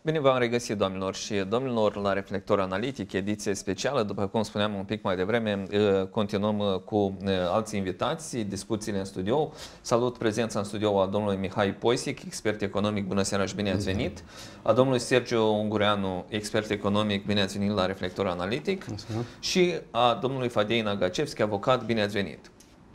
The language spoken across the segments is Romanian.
Bine v-am regăsit, doamnelor și domnilor, la Reflector Analitic, ediție specială. După cum spuneam un pic mai devreme, continuăm cu alți invitați, discuțiile în studio. Salut prezența în studio a domnului Mihai Poisic, expert economic, bună seara și bine ați venit. A domnului Sergiu Ungureanu, expert economic, bine ați venit la Reflector Analitic. Și a domnului Fadei Nagacevski, avocat, bine ați venit.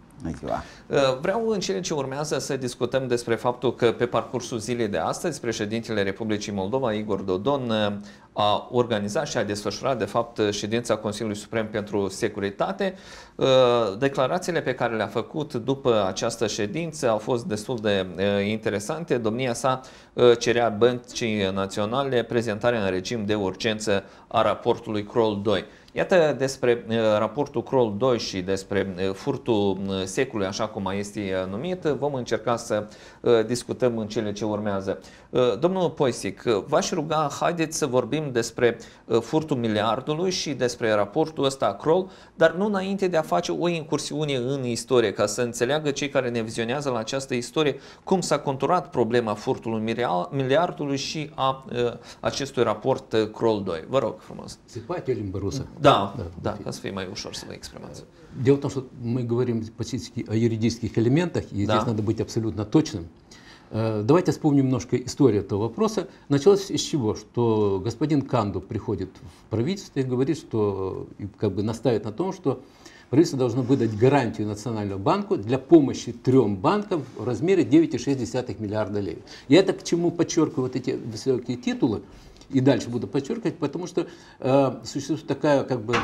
Vreau în cele ce urmează să discutăm despre faptul că pe parcursul zilei de astăzi președintele Republicii Moldova, Igor Dodon, a organizat și a desfășurat de fapt ședința Consiliului Suprem pentru Securitate. Declarațiile pe care le-a făcut după această ședință au fost destul de interesante. Domnia sa cerea Băncii Naționale prezentarea în regim de urgență a raportului Kroll 2. Iată despre raportul Kroll 2 și despre furtul secolului, așa cum mai este numit, vom încerca să discutăm în cele ce urmează. Domnul Poisic, v-aș ruga, haideți să vorbim despre furtul miliardului și despre raportul ăsta Kroll, dar nu înainte de a face o incursiune în istorie, ca să înțeleagă cei care ne vizionează la această istorie cum s-a conturat problema furtului miliardului și a acestui raport Kroll 2. Vă rog frumos. Se poate limba rusă? Да, ca să fie mai ușor să vă exprimați. Дело в том, что мы говорим о юридических элементах, и здесь надо быть абсолютно точным. Давайте вспомним немножко историю этого вопроса. Началось с чего? Что господин Канду приходит в правительство и говорит, что как бы настаивает на том, что правительство должно выдать гарантию Национальному банку для помощи 3 банкам в размере 9,6 миллиарда лев. Я это к чему подчеркиваю вот эти высокие титулы, и дальше буду подчеркивать, потому что существует такая как бы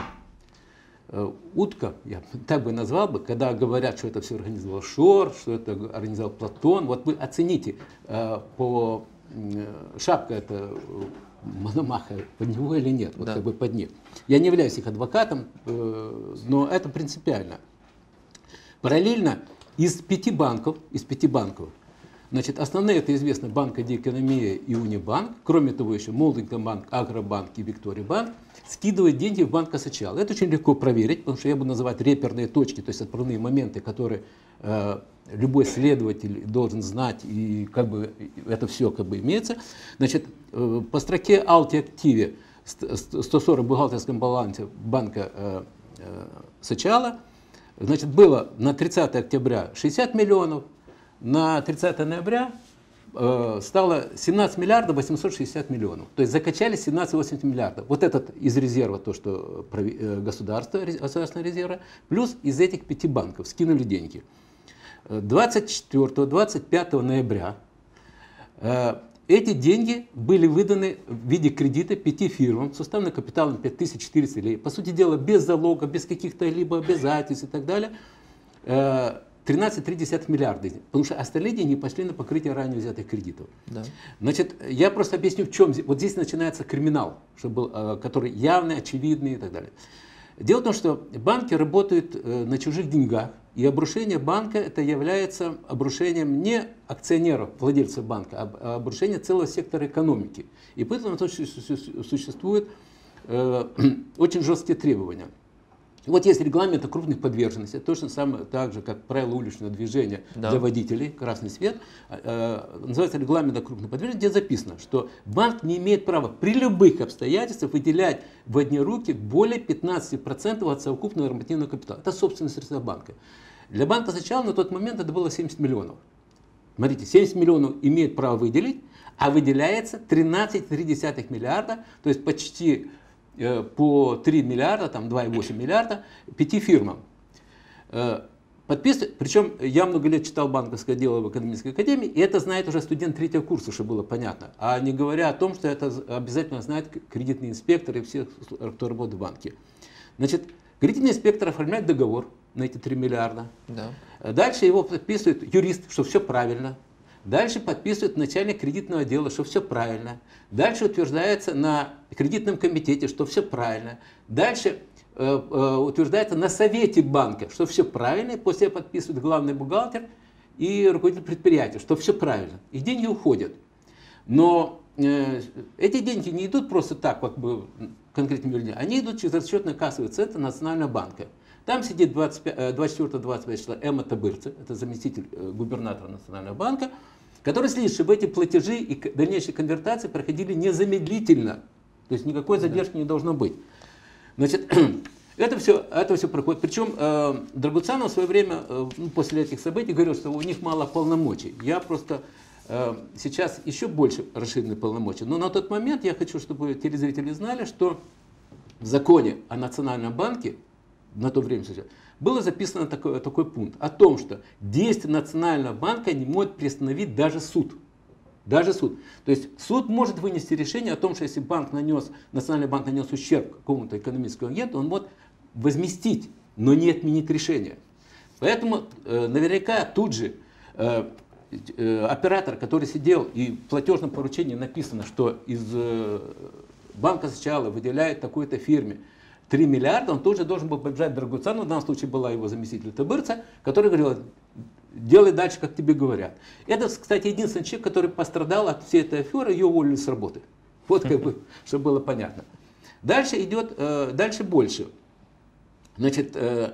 утка, я так бы назвал бы, когда говорят, что это все организовал Шор, что это организовал Платон. Вот вы оцените, по шапка это Мономаха под него или нет, вот как бы под них. Я не являюсь их адвокатом, но это принципиально. Параллельно из 5 банков, значит, основные, это известно, Банк Экономии и Унибанк, кроме того еще Молдингтон банк, Агробанк и Виктория банк, скидывают деньги в банк Асачал. Это очень легко проверить, потому что я буду называть реперные точки, то есть отправные моменты, которые любой следователь должен знать, и как бы это все как бы имеется. Значит, по строке Алти Активе 140 в бухгалтерском балансе банка Асачала, значит, было на 30 октября 60 миллионов, на 30 ноября стало 17 миллиардов 860 миллионов. То есть закачали 17,8 миллиардов. Вот этот из резерва, то, что государственного резерва, плюс из этих 5 банков скинули деньги. 24-25 ноября эти деньги были выданы в виде кредита 5 фирмам с уставным капиталом 5400 лей. По сути дела, без залога, без каких-то либо обязательств и так далее. 13,3 миллиарда, потому что остальные деньги пошли на покрытие ранее взятых кредитов. Да. Значит, я просто объясню, в чем. Вот здесь начинается криминал, который явный, очевидный и так далее. Дело в том, что банки работают на чужих деньгах, и обрушение банка это является обрушением не акционеров, владельцев банка, а обрушение целого сектора экономики. И поэтому существуют очень жесткие требования. Вот есть регламент о крупных подверженностях, точно так же, как правило уличного движения для водителей, красный свет, называется регламент о крупных подверженностях, где записано, что банк не имеет права при любых обстоятельствах выделять в одни руки более 15% от совокупного нормативного капитала. Это собственность средства банка. Для банка сначала на тот момент это было 70 миллионов. Смотрите, 70 миллионов имеет право выделить, а выделяется 13,3 миллиарда, то есть почти по 3 миллиарда, там 2,8 миллиарда, 5 фирмам. Подписывают, причем я много лет читал банковское дело в экономической академии, и это знает уже студент 3-го курса, чтобы было понятно. А не говоря о том, что это обязательно знает кредитный инспектор и все, кто работает в банке. Значит, кредитный инспектор оформляет договор на эти 3 миллиарда. Да. Дальше его подписывает юрист, что все правильно. Дальше подписывает начальник кредитного отдела, что все правильно. Дальше утверждается на кредитном комитете, что все правильно. Дальше утверждается на совете банка, что все правильно. И после этого подписывает главный бухгалтер и руководитель предприятия, что все правильно. И деньги уходят. Но эти деньги не идут просто так, как бы конкретными людьми. Они идут через расчетно-кассовый центр Национального банка. Там сидит 24-25 числа Эмма Табырцы, это заместитель губернатора Национального банка. который следит, чтобы эти платежи и дальнейшие конвертации проходили незамедлительно. То есть никакой задержки не должно быть. Значит, это все проходит. Причем Драгуцанов в свое время, после этих событий, говорил, что у них мало полномочий. Я просто сейчас еще больше расширены полномочия. Но на тот момент я хочу, чтобы телезрители знали, что в законе о Национальном банке, на то время сейчас, было записано такой пункт о том, что действие Национального банка не может приостановить даже суд. Даже суд. То есть суд может вынести решение о том, что если Национальный банк нанес ущерб какому-то экономическому агенту, он может возместить, но не отменить решение. Поэтому наверняка тут же оператор, который сидел, и в платежном поручении написано, что из банка сначала выделяет такой-то фирме 3 миллиарда, он тоже должен был побежать Драгуцану, в данном случае была его заместитель Табырца, который говорил: делай дальше, как тебе говорят. Это, кстати, единственный человек, который пострадал от всей этой аферы, ее уволили с работы. Вот как бы, чтобы было понятно. Дальше идет, дальше больше. Значит,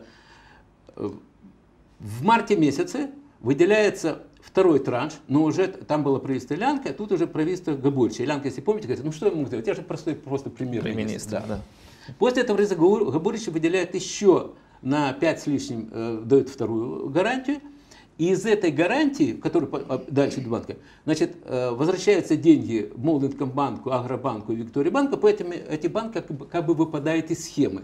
в марте месяце выделяется второй транш, но уже там было правительство Лянка, а тут уже правительство Габурича. Лянка, если помните, говорит: ну что я могу сделать, я же просто премьер-министр. Да. После этого Габурич выделяет еще на 5 с лишним, дает вторую гарантию. И из этой гарантии, которую дальше до банка, значит, возвращаются деньги Молдинкомбанку, Агробанку и Виктория-банку, поэтому эти банки как бы выпадают из схемы.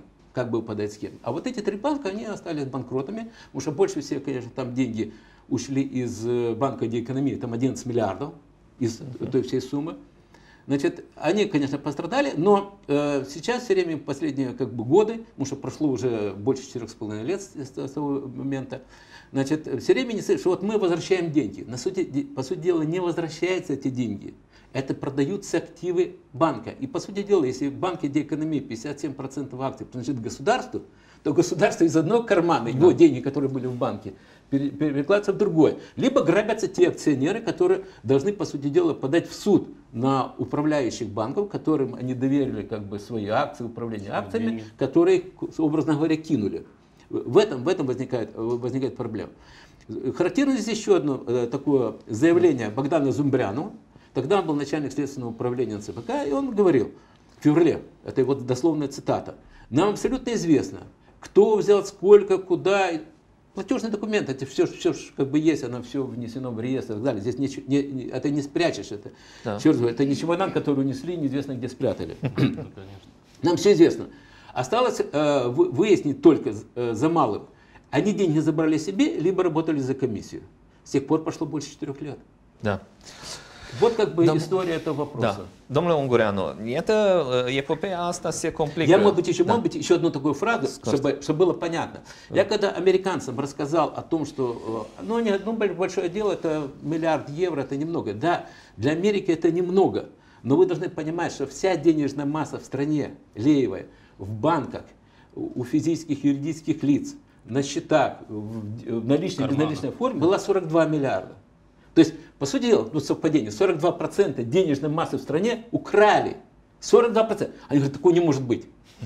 А вот эти 3 банка, они остались банкротами, потому что больше всего, конечно, там деньги ушли из банка Деэкономии, там 11 миллиардов из той всей суммы. Значит, они, конечно, пострадали, но сейчас все время, последние годы, потому что прошло уже больше 4,5 лет с того момента, значит, все время не слышат, что вот мы возвращаем деньги. По сути дела, не возвращаются эти деньги. Это продаются активы банка. И по сути дела, если в банке Деэкономии 57% акций принадлежит государству, то государство из одного кармана, его деньги, которые были в банке, перекладываются в другой. Либо грабятся те акционеры, которые должны, по сути дела, подать в суд на управляющих банков, которым они доверили как бы свои акции, управление акциями, которые, образно говоря, кинули. В этом возникает проблема. Характерно здесь еще одно такое заявление Богдана Зумбряну. Тогда он был начальник следственного управления ЦБК, и он говорил в феврале, это вот дословная цитата: нам абсолютно известно, кто взял сколько, куда. Платежный документ, это все как бы есть, оно все внесено в реестр и так далее. Здесь это не спрячешь, это не чемодан, который унесли, неизвестно где спрятали. Нам все известно. Осталось выяснить только за малым, они деньги забрали себе, либо работали за комиссию. С тех пор прошло больше 4 лет. Да. Вот как бы история этого вопроса. Да. Domnule Ungureanu, это эпопея asta se complică. Я, может быть, еще одну такую фразу, чтобы было понятно. Я когда американцам рассказал о том, что большое дело, это миллиард евро, это немного. Да, для Америки это немного. Но вы должны понимать, что вся денежная масса в стране, леевая, в банках, у физических и юридических лиц, на счетах, в наличной и безналичной форме была 42 миллиарда. То есть, по сути дела, совпадение, 42% денежной массы в стране украли. 42%. Они говорят, такого не может быть.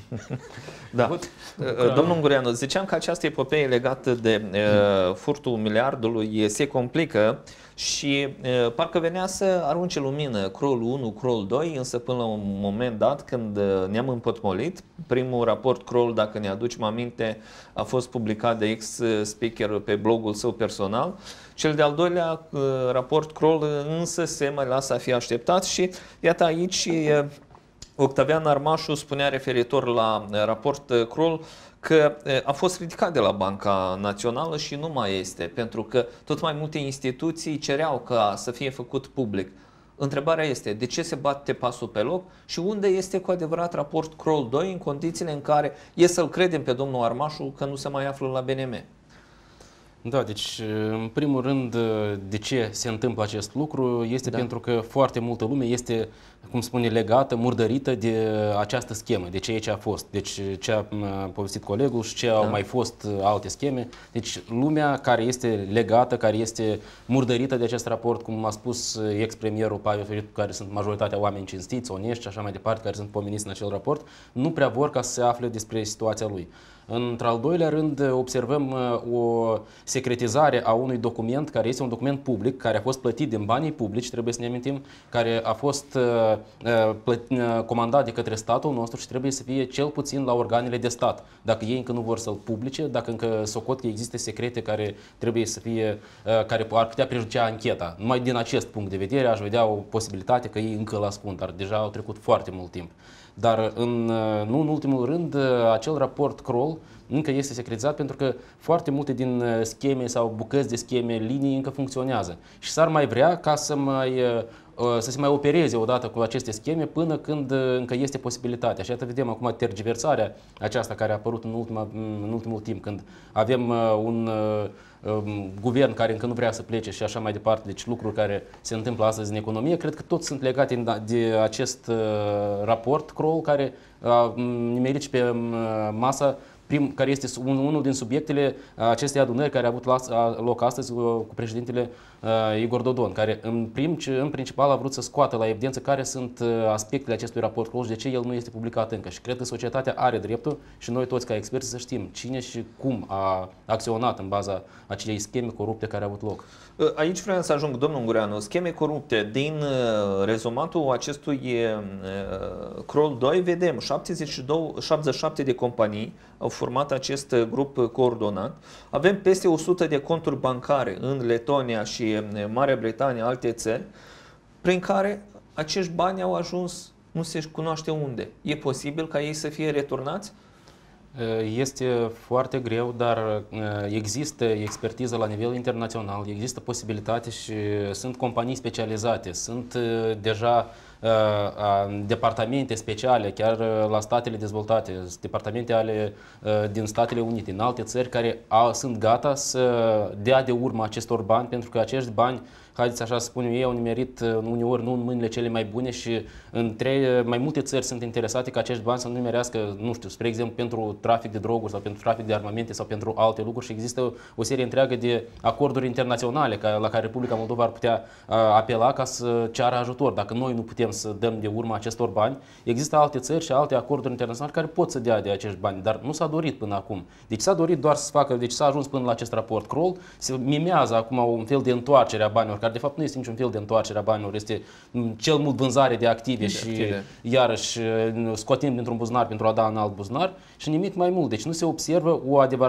Da. Domnul Ungureanu, ziceam că această epopee legată de furtul miliardului se complică și parcă venea să arunce lumină Kroll 1, Kroll 2, însă până la un moment dat când ne-am împotmolit, primul raport Kroll, dacă ne aducem aminte, a fost publicat de ex-speaker pe blogul său personal. Cel de-al doilea raport Kroll însă se mai lasă a fi așteptat și iată aici Octavian Armașu spunea referitor la raport Kroll că a fost ridicat de la Banca Națională și nu mai este, pentru că tot mai multe instituții cereau ca să fie făcut public. Întrebarea este, de ce se bate pasul pe loc și unde este cu adevărat raport Kroll 2 în condițiile în care e să-l credem pe domnul Armașu că nu se mai află la BNM? Da, deci, în primul rând, de ce se întâmplă acest lucru este pentru că foarte multă lume este, cum spune, legată, murdărită de această schemă, de ceea ce a fost. Deci, ce a povestit colegul și ce au mai fost alte scheme. Deci, lumea care este legată, care este murdărită de acest raport, cum a spus ex-premierul Pavel Filipu, care sunt majoritatea oameni cinstiți, onești și așa mai departe, care sunt pomeniți în acel raport, nu prea vor ca să se afle despre situația lui. Într-al doilea rând, observăm o secretizare a unui document care este un document public, care a fost plătit din banii publici, trebuie să ne amintim, care a fost comandat de către statul nostru și trebuie să fie cel puțin la organele de stat. Dacă ei încă nu vor să-l publice, dacă încă socot că există secrete care trebuie să fie, care ar putea prejudicia ancheta. Numai din acest punct de vedere aș vedea o posibilitate că ei încă îl ascund, dar deja au trecut foarte mult timp. Dar nu în ultimul rând, acel raport Kroll încă este secretizat pentru că foarte multe din scheme sau bucăți de scheme, linii încă funcționează. Și s-ar mai vrea ca să se mai opereze odată cu aceste scheme până când încă este posibilitatea. Și iată vedem acum tergiversarea aceasta care a apărut în ultimul timp, când avem un guvern care încă nu vrea să plece și așa mai departe, deci lucruri care se întâmplă astăzi în economie, cred că toți sunt legate de acest raport Kroll care a nimerit și pe masa care este unul din subiectele acestei adunări care a avut loc astăzi cu președintele Igor Dodon, care în principal a vrut să scoată la evidență care sunt aspectele acestui raport Kroll și de ce el nu este publicat încă. Și cred că societatea are dreptul și noi toți ca experți să știm cine și cum a acționat în baza acelei scheme corupte care au avut loc. Aici vreau să ajung, domnul Ungureanu, scheme corupte. Din rezumatul acestui Kroll 2 vedem 77 de companii au format acest grup coordonat. Avem peste 100 de conturi bancare în Letonia și Marea Britanie, alte țări, prin care acești bani au ajuns, nu se cunoaște unde. E posibil ca ei să fie returnați? Este foarte greu, dar există expertiză la nivel internațional, există posibilitate și sunt companii specializate, sunt deja departamente speciale, chiar la statele dezvoltate, departamente din Statele Unite, în alte țări care sunt gata să dea de urmă acestor bani, pentru că acești bani, haideți așa să spunem, ei au nimerit uneori nu în mâinile cele mai bune și mai multe țări sunt interesate ca acești bani să nu nimerească, nu știu, spre exemplu, pentru trafic de droguri sau pentru trafic de armamente sau pentru alte lucruri și există o serie întreagă de acorduri internaționale la care Republica Moldova ar putea apela ca să ceară ajutor. Dacă noi nu putem să dăm de urmă acestor bani, există alte țări și alte acorduri internaționale care pot să dea de acești bani, dar nu s-a dorit până acum. Deci s-a dorit doar să facă, deci s-a ajuns până la acest raport Kroll, se mimează acum un fel de întoarcere a banilor, care de fapt nu este niciun fel de întoarcere a banilor, este cel mult vânzare de active și iarăși scotim dintr-un buzunar pentru a da în alt buzunar și nimic mai mult. Deci nu se observă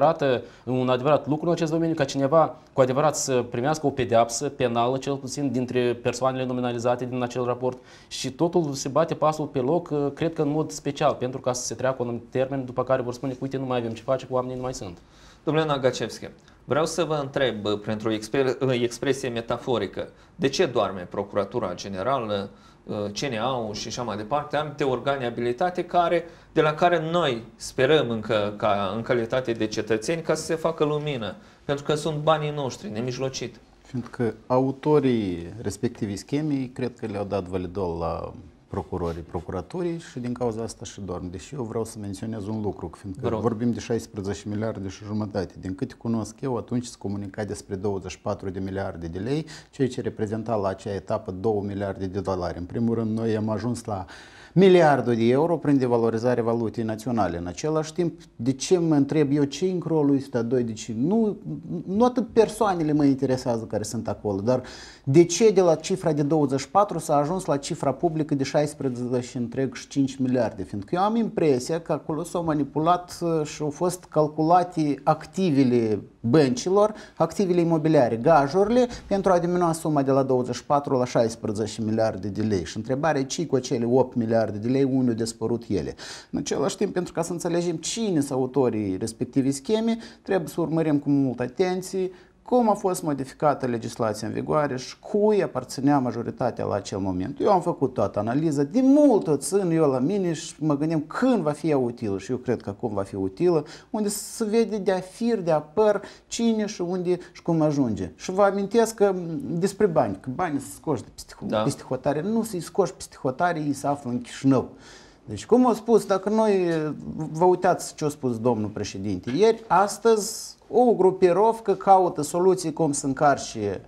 un adevărat lucru în acest domeniu, ca cineva cu adevărat să primească o pedeapsă penală, cel puțin dintre persoanele nominalizate din acel raport și totul se bate pasul pe loc, cred că în mod special, pentru ca să se treacă un termen după care vor spune că uite, nu mai avem ce face, cu oamenii nu mai sunt. Domnule Nagacevski, vreau să vă întreb, printr-o expresie metaforică, de ce doarme Procuratura Generală, CNA-ul și așa mai departe, alte organe abilitate de la care noi sperăm în calitate de cetățeni ca să se facă lumină, pentru că sunt banii noștri, nemijlocit. Fiindcă autorii respectivii schemei cred că le-au dat validol la procurorii procuraturii și din cauza asta și dorm. Deși eu vreau să menționez un lucru, fiindcă vorbim de 16 miliarde și jumătate. Din câte cunosc eu, atunci se comunica despre 24 de miliarde de lei, ceea ce reprezenta la acea etapă 2 miliarde de dolari. În primul rând, noi am ajuns la miliardul de euro prin devalorizarea valutei naționale. În același timp, de ce mă întreb eu ce în Kroll-ul ăsta 2? Deci nu atât persoanele mă interesează care sunt acolo, dar de ce de la cifra de 24 s-a ajuns la cifra publică de 16,5 miliarde? Fiindcă eu am impresia că acolo s-au manipulat și au fost calculate activele băncilor, activele imobiliare, gajurile, pentru a diminua suma de la 24 la 16 miliarde de lei. Și întrebarea e ce cu acele 8 miliarde de lei, unde au dispărut ele. În același timp, pentru ca să înțelegem cine sunt autorii respectivei scheme, trebuie să urmărim cu multă atenție cum a fost modificată legislația în vigoare și cui aparținea majoritatea la acel moment. Eu am făcut toată analiza, de mult o țin eu la mine și mă gândim când va fi utilă și eu cred că acum va fi utilă, unde se vede de-a fir, de-a păr, cine și unde și cum ajunge. Și vă amintesc că despre bani, că banii se scoși de peste hotare, nu se scoși peste hotare, ei se află în Chișinău. Deci, cum au spus, dacă noi, vă uitați ce a spus domnul președinte ieri, astăzi o grupirovcă caută soluții cum să încarce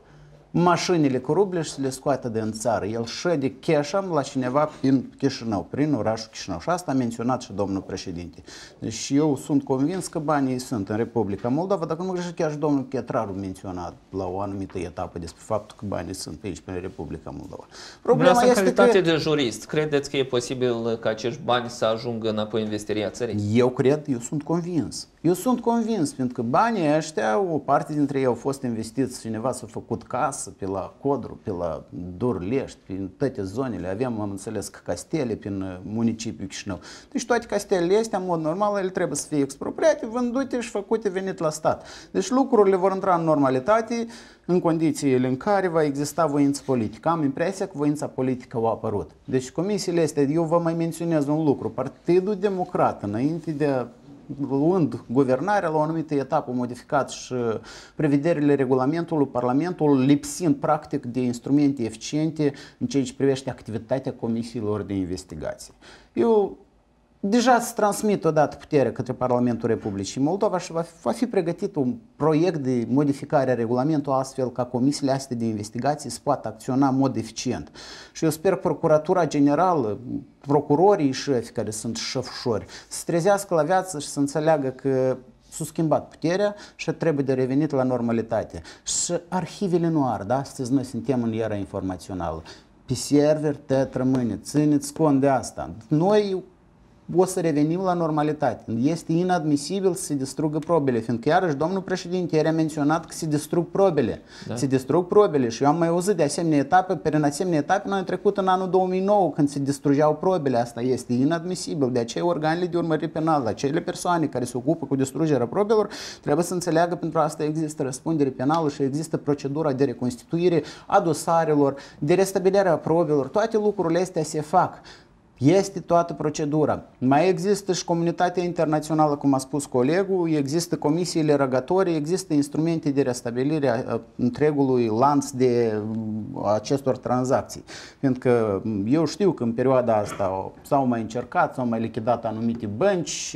mașinile cu ruble și să le scoată din țară. El șede cash la cineva prin Chișinău, prin orașul Chișinău. Și asta a menționat și domnul președinte. Deci eu sunt convins că banii sunt în Republica Moldova, dacă nu greșesc, chiar și domnul Chetraru menționat la o anumită etapă despre faptul că banii sunt pe aici, pe Republica Moldova. Problema este în calitate de jurist, credeți că e posibil ca acești bani să ajungă înapoi în vestiria țării? Eu cred, eu sunt convins. Eu sunt convins, pentru că banii ăștia, o parte dintre ei au fost investiți, cineva s-a făcut casă pe la Codru, pe la Durlești, prin toate zonele. Aveam, am înțeles, că castele prin municipiul Chișinău. Deci toate castelele astea, în mod normal, ele trebuie să fie expropriate, vândute și făcute venit la stat. Deci lucrurile vor intra în normalitate în condițiile în care va exista voință politică. Am impresia că voința politică a apărut. Deci comisiile astea, eu vă mai menționez un lucru, Partidul Democrat, înainte de luând guvernarea la o anumită etapă modificat și prevederile regulamentului, Parlamentul lipsind practic de instrumente eficiente în ceea ce privește activitatea comisiilor de investigație. Eu deja se transmit odată puterea către Parlamentul Republicii Moldova și va fi pregătit un proiect de modificare a regulamentului astfel ca comisiile astea de investigații să poată acționa în mod eficient. Și eu sper Procuratura Generală, procurorii șefi care sunt șefșori, să trezească la viață și să înțeleagă că s-a schimbat puterea și trebuie de revenit la normalitate. Și arhivele nu ard. Astăzi noi suntem în era informațională. Pe server tot rămâne. Țineți cont de asta. Noi o să revenim la normalitate. Este inadmisibil să se distrugă probele, fiindcă iarăși domnul președinte ieri a menționat că se distrug probele. Da. Se distrug probele și eu am mai auzit de asemenea etape, prin asemenea etape noi am trecut în anul 2009 când se distrugeau probele. Asta este inadmisibil. De aceea organele de urmărire penală, acele persoane care se ocupă cu distrugerea probelor, trebuie să înțeleagă pentru asta există răspundere penală și există procedura de reconstituire a dosarelor, de restabilirea probelor. Toate lucrurile astea se fac. Este toată procedura. Mai există și comunitatea internațională, cum a spus colegul, există comisiile rogatorii, există instrumente de restabilire a întregului lanț de acestor tranzacții. Pentru că eu știu că în perioada asta s-au mai încercat, s-au mai lichidat anumite bănci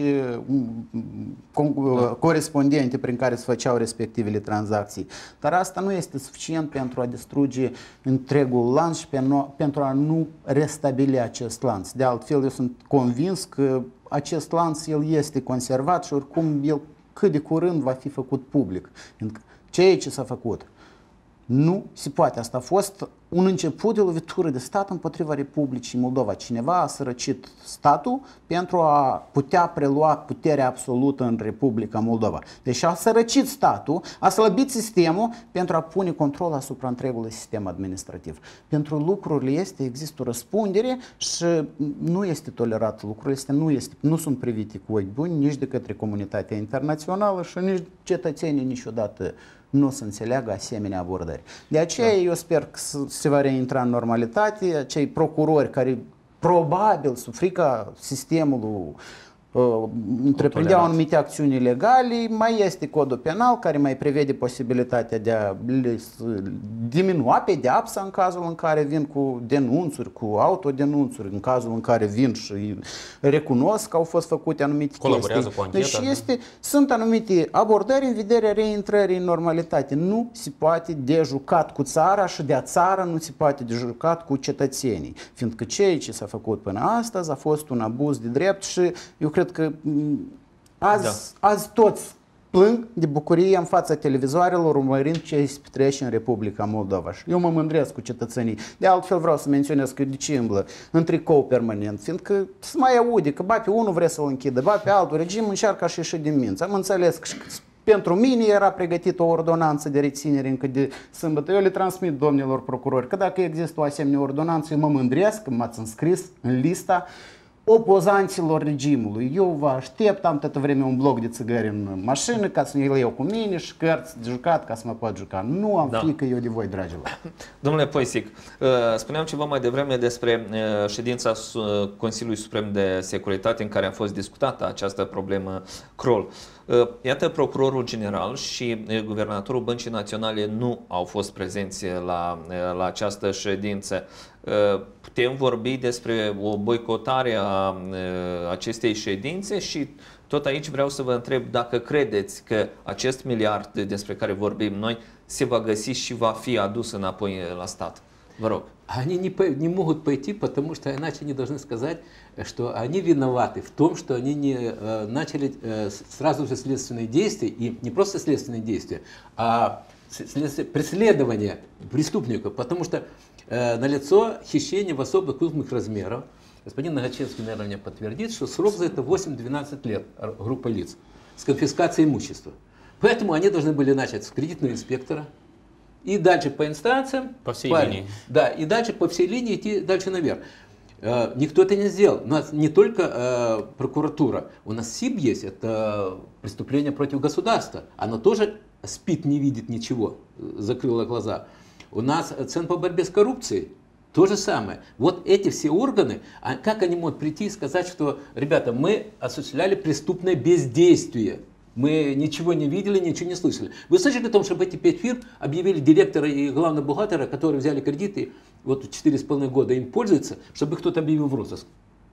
corespondente prin care se făceau respectivele tranzacții. Dar asta nu este suficient pentru a distruge întregul lanț și pentru a nu restabili acest lanț. De altfel, eu sunt convins că acest lanț el este conservat și oricum el cât de curând va fi făcut public. Ceea ce s-a făcut nu se poate. Asta a fost un început de lovitură de stat împotriva Republicii Moldova. Cineva a sărăcit statul pentru a putea prelua puterea absolută în Republica Moldova. Deci a sărăcit statul, a slăbit sistemul pentru a pune control asupra întregului sistem administrativ. Pentru lucrurile este, există o răspundere și nu este tolerat. Lucrurile astea nu sunt privite cu ochi buni nici de către comunitatea internațională și nici cetățenii niciodată nu să înțeleagă asemenea abordări. De aceea eu sper că se va reintra în normalitate, acei procurori care probabil sub frica sistemului întreprindeau anumite acțiuni ilegale, mai este codul penal care mai prevede posibilitatea de a diminua pedeapsa în cazul în care vin cu denunțuri, cu autodenunțuri, în cazul în care vin și recunosc că au fost făcute anumite colaborează chestii. cu ancheta. Deci sunt anumite abordări în vederea reintrării în normalitate. Nu se poate de jucat cu țara și de-a țară nu se poate de jucat cu cetățenii. Fiindcă ceea ce s-a făcut până astăzi a fost un abuz de drept și eu cred că azi toți plâng de bucurie în fața televizoarelor urmărind ce se petrece în Republica Moldova. Și eu mă mândresc cu cetățenii. De altfel vreau să menționez că de ce îmblă în tricou permanent, fiindcă se mai aude că ba pe unul vrea să-l închidă, ba pe altul regim încearcă și ieși din minți. Am înțeles că pentru mine era pregătită o ordonanță de reținere încă de sâmbătă. Eu le transmit domnilor procurori că dacă există o asemenea ordonanță, eu mă mândresc că m-ați înscris în lista opozanților regimului. Eu vă aștept, am toată vremea un bloc de țigări în mașină ca să le iau cu mine și cărți de jucat ca să mă pot juca. Nu am frică eu de voi, dragilor. Domnule Poisic, spuneam ceva mai devreme despre ședința Consiliului Suprem de Securitate în care a fost discutată această problemă Kroll. Iată, procurorul general și guvernatorul Băncii Naționale nu au fost prezenți la această ședință. Putem vorbi despre o boicotare a acestei ședințe și tot aici vreau să vă întreb dacă credeți că acest miliard despre care vorbim noi se va găsi și va fi adus înapoi la stat. Vă rog. Они не могут пойти, потому что иначе они должны сказать, что они виноваты в том, что они не начали сразу же следственные действия, и не просто следственные действия, а преследование преступников, потому что налицо хищение в особо крупных размерах. Господин Нагачевский, наверное, мне подтвердит, что срок за это 8-12 лет группа лиц с конфискацией имущества. Поэтому они должны были начать с кредитного инспектора, и дальше по инстанциям. По всей линии. Да, и дальше по всей линии идти дальше наверх. Никто это не сделал. У нас не только прокуратура, у нас СИБ есть, это преступление против государства. Оно тоже спит, не видит ничего, закрыло глаза. У нас Центр по борьбе с коррупцией, то же самое. Вот эти все органы, как они могут прийти и сказать, что, ребята, мы осуществляли преступное бездействие. Мы ничего не видели, ничего не слышали. Вы слышали о том, чтобы эти 5 фирм объявили директора и главного бухгалтера, которые взяли кредиты, вот 4,5 года им пользуются, чтобы их кто-то объявил в розыск?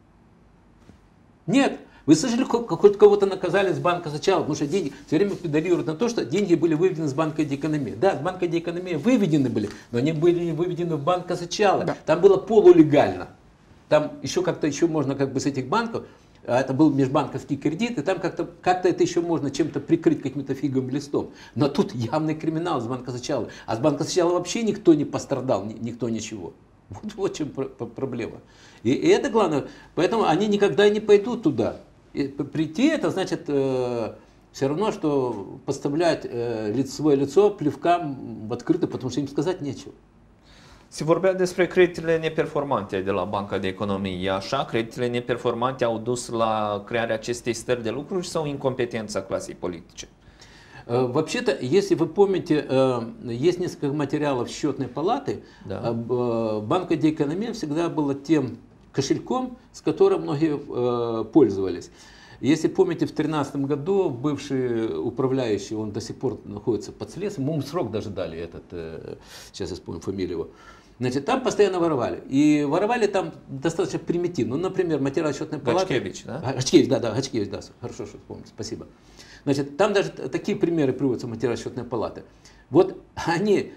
Нет. Вы слышали, хоть кого-то наказали с банка сначала, потому что деньги все время педалируют на то, что деньги были выведены с банка Диэкономии. Да, с банка Диэкономии выведены были, но они были выведены в банк сначала. Да. Там было полулегально. Там еще как-то еще можно как бы с этих банков, это был межбанковский кредит, и там как-то это еще можно чем-то прикрыть каким-то фиговым листом. Но тут явный криминал с банка сначала. А с банка сначала вообще никто не пострадал, никто ничего. Вот в чем проблема. И это главное. Поэтому они никогда не пойдут туда. И прийти это значит все равно, что подставлять свое лицо плевкам в открытую, потому что им сказать нечего. Se vorbea despre creditele neperformante de la Banca de Economie. E așa? Creditele neperformante au dus la crearea acestei stări de lucruri sau incompetența clasei politice? Вообще-то, если вы помните, есть несколько материалов счетной палаты, да. Банка Диэкономия всегда была тем кошельком, с которым многие пользовались. Если помните, в 2013 году бывший управляющий, он до сих пор находится под следствием, ему срок даже дали, сейчас я вспомню фамилию его. Значит, там постоянно воровали. И воровали там достаточно примитивно. Ну, например, материал счетной палаты. Гачкевич, да? Гачкевич, да, Гачкевич, да. Хорошо, что вспомнил, спасибо. Значит, там даже такие примеры приводятся в материал счетной палаты. Вот они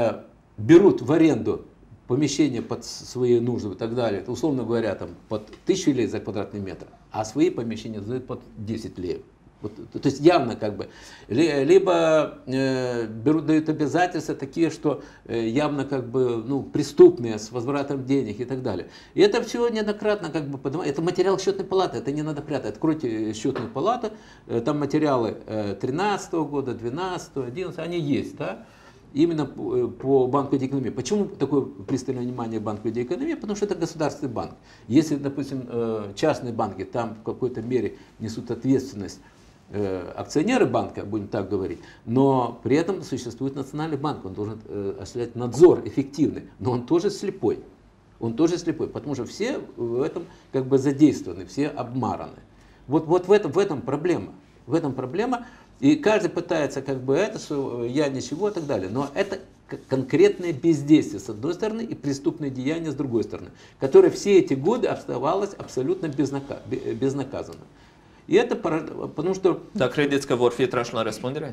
берут в аренду помещение под свои нужды и так далее, условно говоря, там, под 1000 лей за квадратный метр, а свои помещения сдают под 10 лей. Вот, то есть явно как бы, либо дают обязательства такие, что явно как бы, ну, преступные, с возвратом денег и так далее. И это все неоднократно как бы поднимается. Это материал счетной палаты, это не надо прятать. Откройте счетную палату, там материалы 2013 года, 2012, 2011, они есть, да? Именно по Банку Диэкономии. Почему такое пристальное внимание Банку Диэкономии? Потому что это государственный банк. Если, допустим, частные банки там в какой-то мере несут ответственность акционеры банка, будем так говорить, но при этом существует национальный банк, он должен осуществлять надзор эффективный, но он тоже слепой. Он тоже слепой, потому что все в этом как бы задействованы, все обмараны. Вот в этом проблема. В этом проблема. И каждый пытается как бы это, что я ничего и так далее. Но это конкретное бездействие с одной стороны и преступные деяния с другой стороны, которое все эти годы оставалось абсолютно безнаказанно. И это потому что... Dar credeți că vor fi trași la răspundere?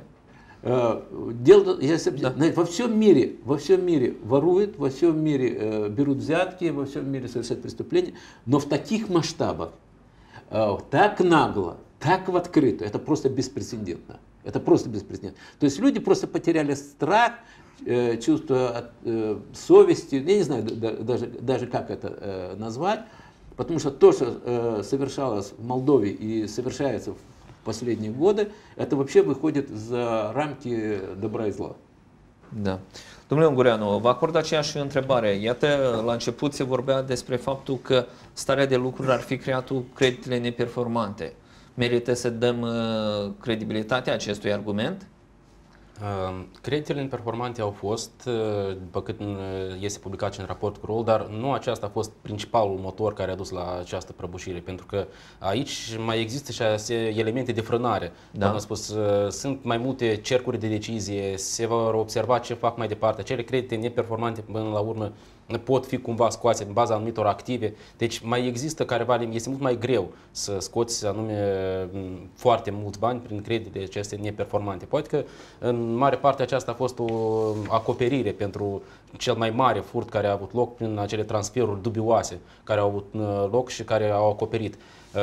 Во всем мире воруют, во всем мире берут взятки, во всем мире совершают преступления, но в таких масштабах, так нагло, так в открытую, это просто беспрецедентно. Это просто беспрецедентно. То есть люди просто потеряли страх, чувство совести, я не знаю даже как это назвать, потому что то, что совершалось в Молдове и совершается в последние годы, это вообще выходит за рамки добра и зла. Da. Domnule Ungureanu, vă acord aceeași întrebare. Iată, la început se vorbea despre faptul că starea de lucruri ar fi creat creditele neperformante. Merită să dăm credibilitatea acestui argument? Creditele neperformante au fost, după cât este publicat și în raport cu rol, dar nu aceasta a fost principalul motor care a dus la această prăbușire, pentru că aici mai există și elemente de frânare. Da. Am spus, sunt mai multe cercuri de decizie, se vor observa ce fac mai departe. Acele credite neperformante până la urmă pot fi cumva scoase în baza anumitor active. Deci mai există careva, este mult mai greu să scoți anume foarte mulți bani prin credite aceste neperformante. Poate că în mare parte aceasta a fost o acoperire pentru cel mai mare furt care a avut loc prin acele transferuri dubioase care au avut loc și care au acoperit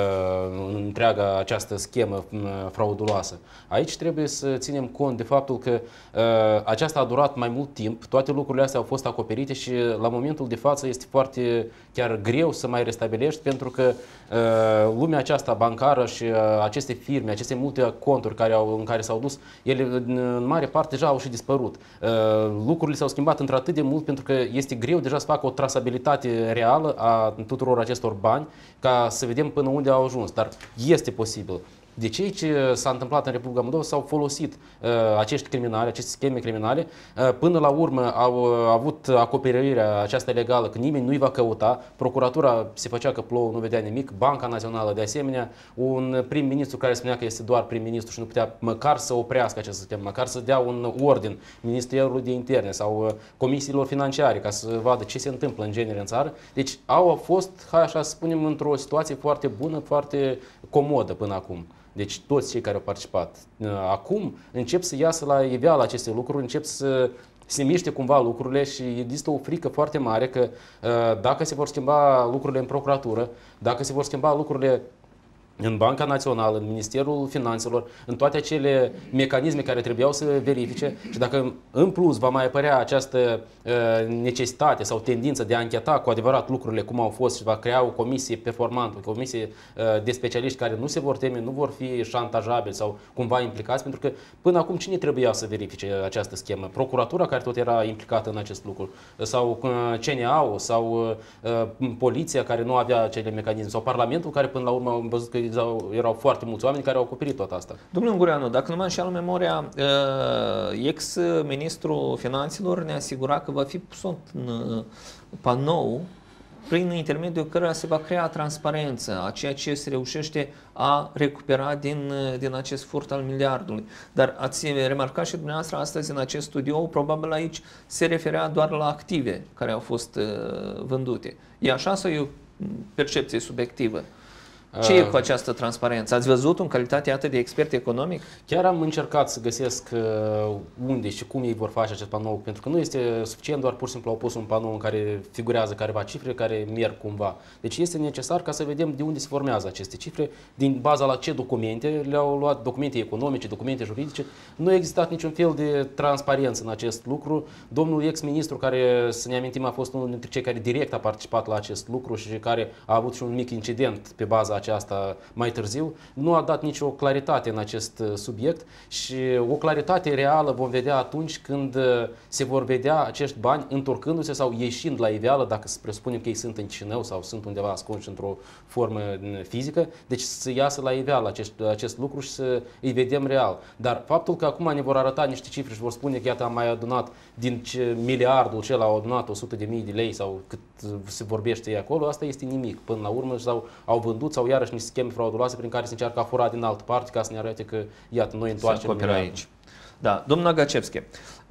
întreaga această schemă frauduloasă. Aici trebuie să ținem cont de faptul că aceasta a durat mai mult timp, toate lucrurile astea au fost acoperite și la momentul de față este foarte chiar greu să mai restabilești, pentru că lumea aceasta bancară și aceste firme, aceste multe conturi în care s-au dus, ele în mare parte deja au și dispărut. Lucrurile s-au schimbat într-atât de mult pentru că este greu deja să facă o trasabilitate reală a tuturor acestor bani ca să vedem până unde au ajuns, dar este posibil. De cei ce s-a întâmplat în Republica Moldova s-au folosit acești criminali, aceste scheme criminale, până la urmă au avut acoperirea aceasta legală că nimeni nu-i va căuta, procuratura se făcea că plouă, nu vedea nimic, Banca Națională de asemenea, un prim-ministru care spunea că este doar prim-ministru și nu putea măcar să oprească acest sistem, măcar să dea un ordin Ministerului de Interne sau comisiilor financiare ca să vadă ce se întâmplă în genere în țară. Deci au fost, hai așa să spunem, într-o situație foarte bună, foarte comodă până acum. Deci toți cei care au participat. Acum încep să iasă la iveală aceste lucruri, încep să se miște cumva lucrurile și există o frică foarte mare că dacă se vor schimba lucrurile în procuratură, dacă se vor schimba lucrurile în Banca Națională, în Ministerul Finanțelor, în toate acele mecanisme care trebuiau să verifice și dacă în plus va mai apărea această necesitate sau tendință de a încheta cu adevărat lucrurile cum au fost și va crea o comisie performantă, o comisie de specialiști care nu se vor teme, nu vor fi șantajabili sau cumva implicați, pentru că până acum cine trebuia să verifice această schemă? Procuratura, care tot era implicată în acest lucru, sau CNA-ul, sau poliția, care nu avea acele mecanisme, sau Parlamentul, care până la urmă am văzut că erau foarte mulți oameni care au acoperit tot asta. Domnule Ungureanu, dacă nu mă înșeală memoria, ex-ministrul Finanțelor ne asigura că va fi pus un panou prin intermediul căruia se va crea transparență a ceea ce se reușește a recupera din acest furt al miliardului. Dar ați remarcat și dumneavoastră astăzi în acest studio, probabil aici se referea doar la active care au fost vândute. E așa sau e o percepție subiectivă? Ce e cu această transparență? Ați văzut în calitate atât de expert economic? Chiar am încercat să găsesc unde și cum ei vor face acest panou, pentru că nu este suficient doar pur și simplu au pus un panou în care figurează careva cifre care merg cumva. Deci este necesar ca să vedem de unde se formează aceste cifre, din baza la ce documente le-au luat, documente economice, documente juridice. Nu a existat niciun fel de transparență în acest lucru. Domnul ex-ministru, care, să ne amintim, a fost unul dintre cei care direct a participat la acest lucru și care a avut și un mic incident pe baza aceasta mai târziu, nu a dat nicio claritate în acest subiect și o claritate reală vom vedea atunci când se vor vedea acești bani întorcându-se sau ieșind la iveală, dacă să presupunem că ei sunt în Chișinău sau sunt undeva ascunși într-o formă fizică, deci să iasă la iveală acest lucru și să îi vedem real. Dar faptul că acum ne vor arăta niște cifre și vor spune că iată am mai adunat din miliardul cel au adunat 100.000 de lei sau cât se vorbește acolo, asta este nimic. Până la urmă sau au vândut sau iarăși niște scheme frauduloase prin care se încearcă a fura din altă parte ca să ne arate că, iată, noi întoarcem aici. Da, domnul Nagacepski,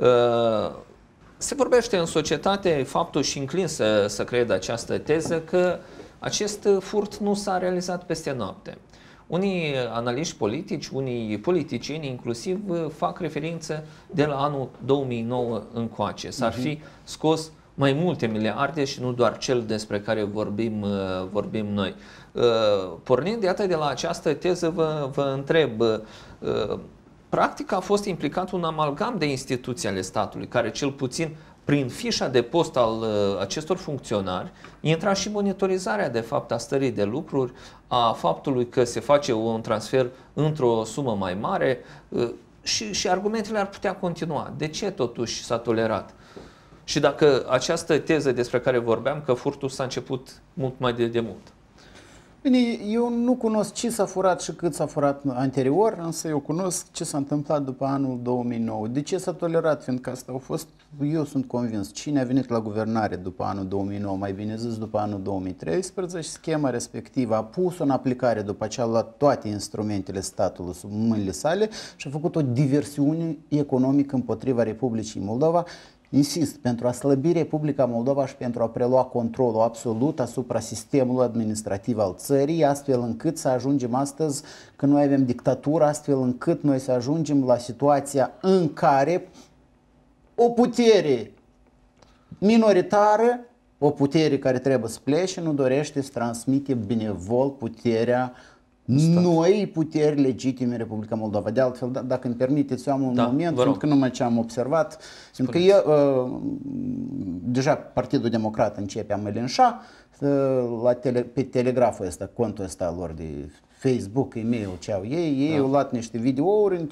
se vorbește în societate faptul și înclin să cred această teză că acest furt nu s-a realizat peste noapte. Unii analiști politici, unii politicieni inclusiv fac referință de la anul 2009 încoace. S-ar fi scos mai multe miliarde și nu doar cel despre care vorbim noi. Pornind de la această teză, vă întreb, practic a fost implicat un amalgam de instituții ale statului, care cel puțin prin fișa de post al acestor funcționari intra și monitorizarea de fapt a stării de lucruri, a faptului că se face un transfer într-o sumă mai mare și argumentele ar putea continua. De ce totuși s-a tolerat? Și dacă această teză despre care vorbeam, că furtul s-a început mult mai de mult. Bine, eu nu cunosc ce s-a furat și cât s-a furat anterior, însă eu cunosc ce s-a întâmplat după anul 2009. De ce s-a tolerat? Fiindcă asta au fost, eu sunt convins, cine a venit la guvernare după anul 2009, mai bine zis după anul 2013, schema respectivă a pus-o în aplicare după aceea a luat toate instrumentele statului sub mâinile sale și a făcut o diversiune economică împotriva Republicii Moldova, insist, pentru a slăbi Republica Moldova și pentru a prelua controlul absolut asupra sistemului administrativ al țării, astfel încât să ajungem astăzi, când noi avem dictatură, astfel încât noi să ajungem la situația în care o putere minoritară, o putere care trebuie să plece, nu dorește să transmite benevol puterea noi puteri legitime în Republica Moldova. De altfel, dacă îmi permiteți, eu am un moment, pentru că numai ce am observat, pentru că eu, deja Partidul Democrat începe a mă linșa, pe telegraful ăsta, contul ăsta lor de Facebook, e-mail, ce au ei au luat niște videouri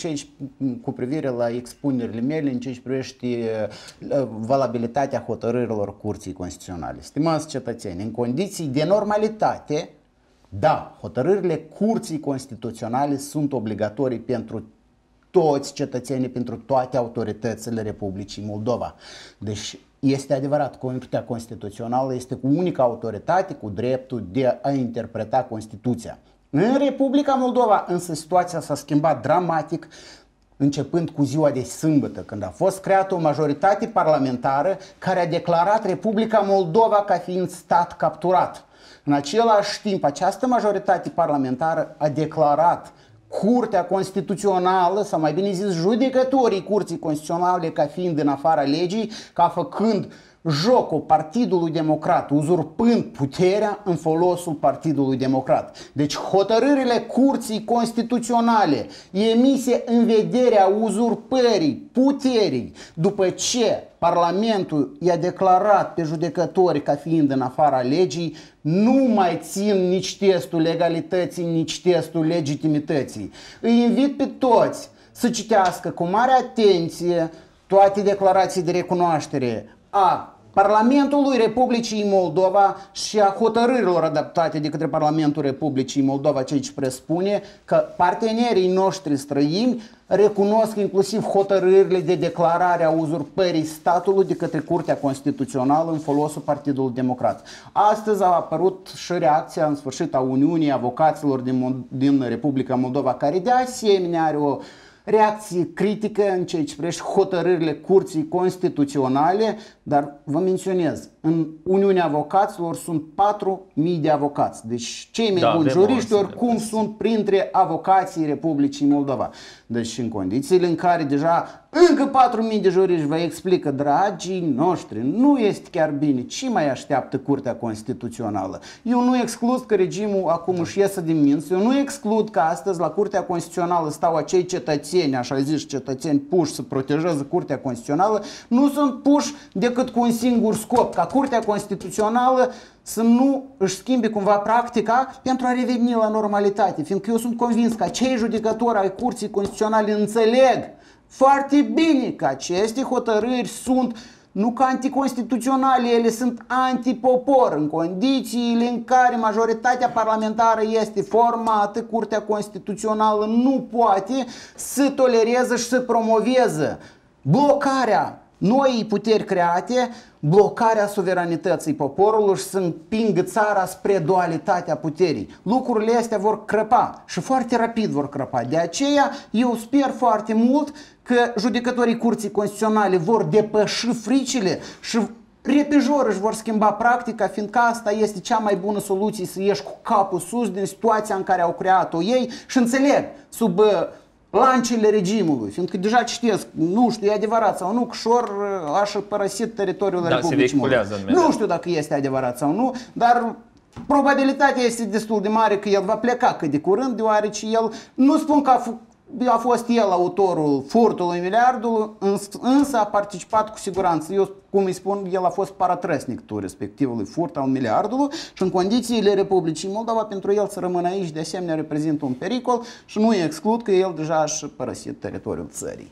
cu privire la expunerile mele în ce privește valabilitatea hotărârilor Curții Constituționale. Stimați cetățeni, în condiții de normalitate, da, hotărârile Curții Constituționale sunt obligatorii pentru toți cetățenii, pentru toate autoritățile Republicii Moldova. Deci este adevărat, Curtea Constituțională este cu unica autoritate cu dreptul de a interpreta Constituția. În Republica Moldova însă situația s-a schimbat dramatic începând cu ziua de sâmbătă, când a fost creată o majoritate parlamentară care a declarat Republica Moldova ca fiind stat capturat. În același timp, această majoritate parlamentară a declarat Curtea Constituțională, sau mai bine zis judecătorii Curții Constituționale ca fiind în afara legii, ca făcând jocul Partidului Democrat, uzurpând puterea în folosul Partidului Democrat. Deci hotărârile Curții Constituționale emise în vederea uzurpării puterii după ce Parlamentul i-a declarat pe judecători ca fiind în afara legii, nu mai țin nici testul legalității, nici testul legitimității. Îi invit pe toți să citească cu mare atenție toate declarații de recunoaștere a Parlamentului Republicii Moldova și a hotărârilor adaptate de către Parlamentul Republicii Moldova, ceea ce presupune că partenerii noștri străini recunosc inclusiv hotărârile de declarare a uzurpării statului de către Curtea Constituțională în folosul Partidului Democrat. Astăzi a apărut și reacția în sfârșit a Uniunii Avocaților din Republica Moldova, care de asemenea are o reacție critică în ceea ce privește hotărârile Curții Constituționale, dar vă menționez, în Uniunea Avocaților sunt 4.000 de avocați. Deci cei mai buni juriști oricum sunt printre avocații Republicii Moldova. Deci în condițiile în care deja încă 4.000 de juriști vă explică, dragii noștri, nu este chiar bine, ce mai așteaptă Curtea Constituțională? Eu nu exclud că regimul acum își iesă din minți, eu nu exclud că astăzi la Curtea Constituțională stau acei cetățeni, așa zis cetățeni puși să protejeze Curtea Constituțională, nu sunt puși decât cu un singur scop, ca Curtea Constituțională să nu își schimbe cumva practica pentru a reveni la normalitate, fiindcă eu sunt convins că acei judecători ai Curții Constituționale înțeleg foarte bine că aceste hotărâri sunt nu ca anticonstituționale, ele sunt antipopor. În condițiile în care majoritatea parlamentară este formată, Curtea Constituțională nu poate să tolereze și să promoveze blocarea noii puteri create, blocarea suveranității poporului și să împingă țara spre dualitatea puterii. Lucrurile astea vor crăpa și foarte rapid vor crăpa. De aceea eu sper foarte mult că judecătorii Curții Constituționale vor depăși fricile și repejor își vor schimba practica, fiindcă asta este cea mai bună soluție, să ieși cu capul sus din situația în care au creat-o ei și înțeleg sub lancile regimului, fiindcă deja citesc, nu știu, e adevărat sau nu, Cșor a părăsit teritoriul Republicii Moldova. Nu știu dacă este adevărat sau nu, dar probabilitatea este destul de mare că el va pleca cât de curând, deoarece el, nu spun că a fost el autorul furtului miliardului, însă a participat cu siguranță. Eu, cum îi spun, el a fost paratrăsnic respectivului furt al miliardului și în condițiile Republicii Moldova, pentru el să rămână aici, de asemenea, reprezintă un pericol și nu exclud că el deja a părăsit teritoriul țării.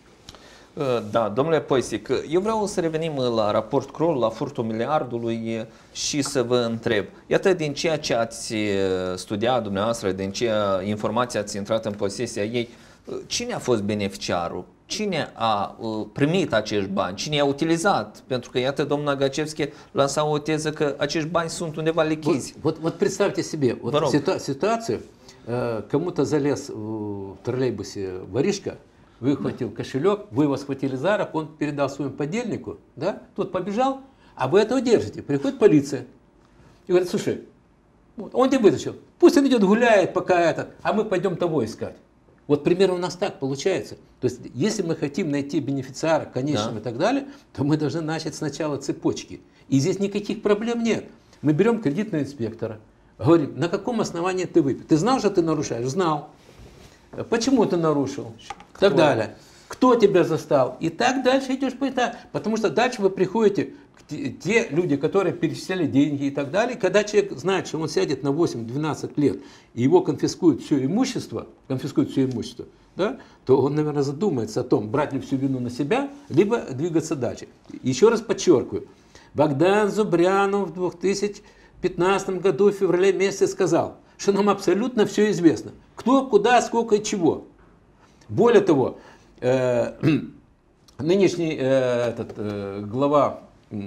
Da, domnule Poisic, eu vreau să revenim la raport Kroll, la furtul miliardului și să vă întreb. Iată, din ceea ce ați studiat dumneavoastră, din ce informații ați intrat în posesia ei, cine a fost beneficiarul? Cine a primit acești bani? Cine i-a utilizat? Pentru că, iată, domnul Agacevski lansa o teză că acești bani sunt undeva lichizi. Вот представьте себе, ситуацию, кому-то залез в троллейбусе воришка, выхватил кошелек, вы его схватили за руку, он передал своему подельнику, да, тот побежал, а вы этого держите. Приходит полиция и говорит, слушай, вот, он тебя вытащил, пусть он идет гуляет, пока а мы пойдем того искать. Вот примерно у нас так получается. То есть, если мы хотим найти бенефициара конечного и так далее, то мы должны начать сначала цепочки. И здесь никаких проблем нет. Мы берем кредитного инспектора, говорим, на каком основании ты выпил? Ты знал, что ты нарушаешь? Знал. Почему ты нарушил? И так далее. Кто тебя застал? И так дальше идешь по этапу. Потому что дальше вы приходите, те люди, которые перечисляли деньги и так далее, когда человек знает, что он сядет на 8-12 лет, и его конфискуют все имущество, да, то он, наверное, задумается о том, брать ли всю вину на себя, либо двигаться дальше. Еще раз подчеркиваю, Богдан Зубрянов в 2015 году в феврале месяце сказал, что нам абсолютно все известно. Кто, куда, сколько и чего. Более того, нынешний глава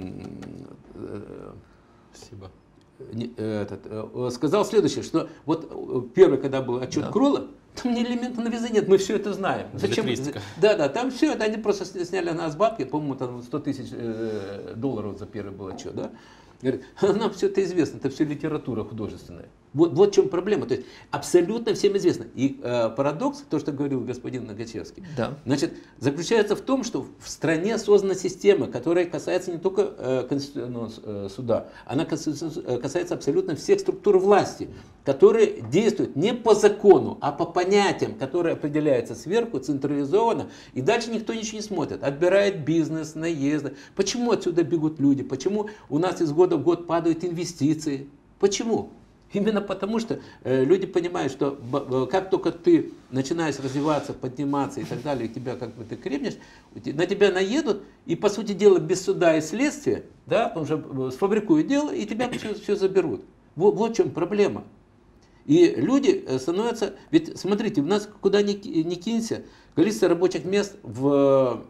сказал следующее, что вот первый, когда был отчет Кролла, там ни элемента новизны нет, мы все это знаем. Зачем? Да, там все это, они просто сняли на нас бабки, по-моему, там 100 тысяч долларов за первый был отчет, да? Говорит, нам все это известно, это все литература художественная. Вот в чем проблема. То есть абсолютно всем известно. И парадокс, то, что говорил господин Нагачевский, значит, заключается в том, что в стране создана система, которая касается не только Конституционного суда, она касается абсолютно всех структур власти, которые действуют не по закону, а по понятиям, которые определяются сверху, централизованно, и дальше никто ничего не смотрит. Отбирает бизнес, наезды. Почему отсюда бегут люди? Почему у нас из года в год падают инвестиции? Почему? Именно потому, что люди понимают, что как только ты начинаешь развиваться, подниматься и так далее, и тебя как бы ты крепнешь, на тебя наедут, и по сути дела без суда и следствия, да, уже сфабрикуют дело, и тебя все заберут. Вот в чем проблема. И люди становятся, ведь смотрите, у нас куда ни кинься, количество рабочих мест в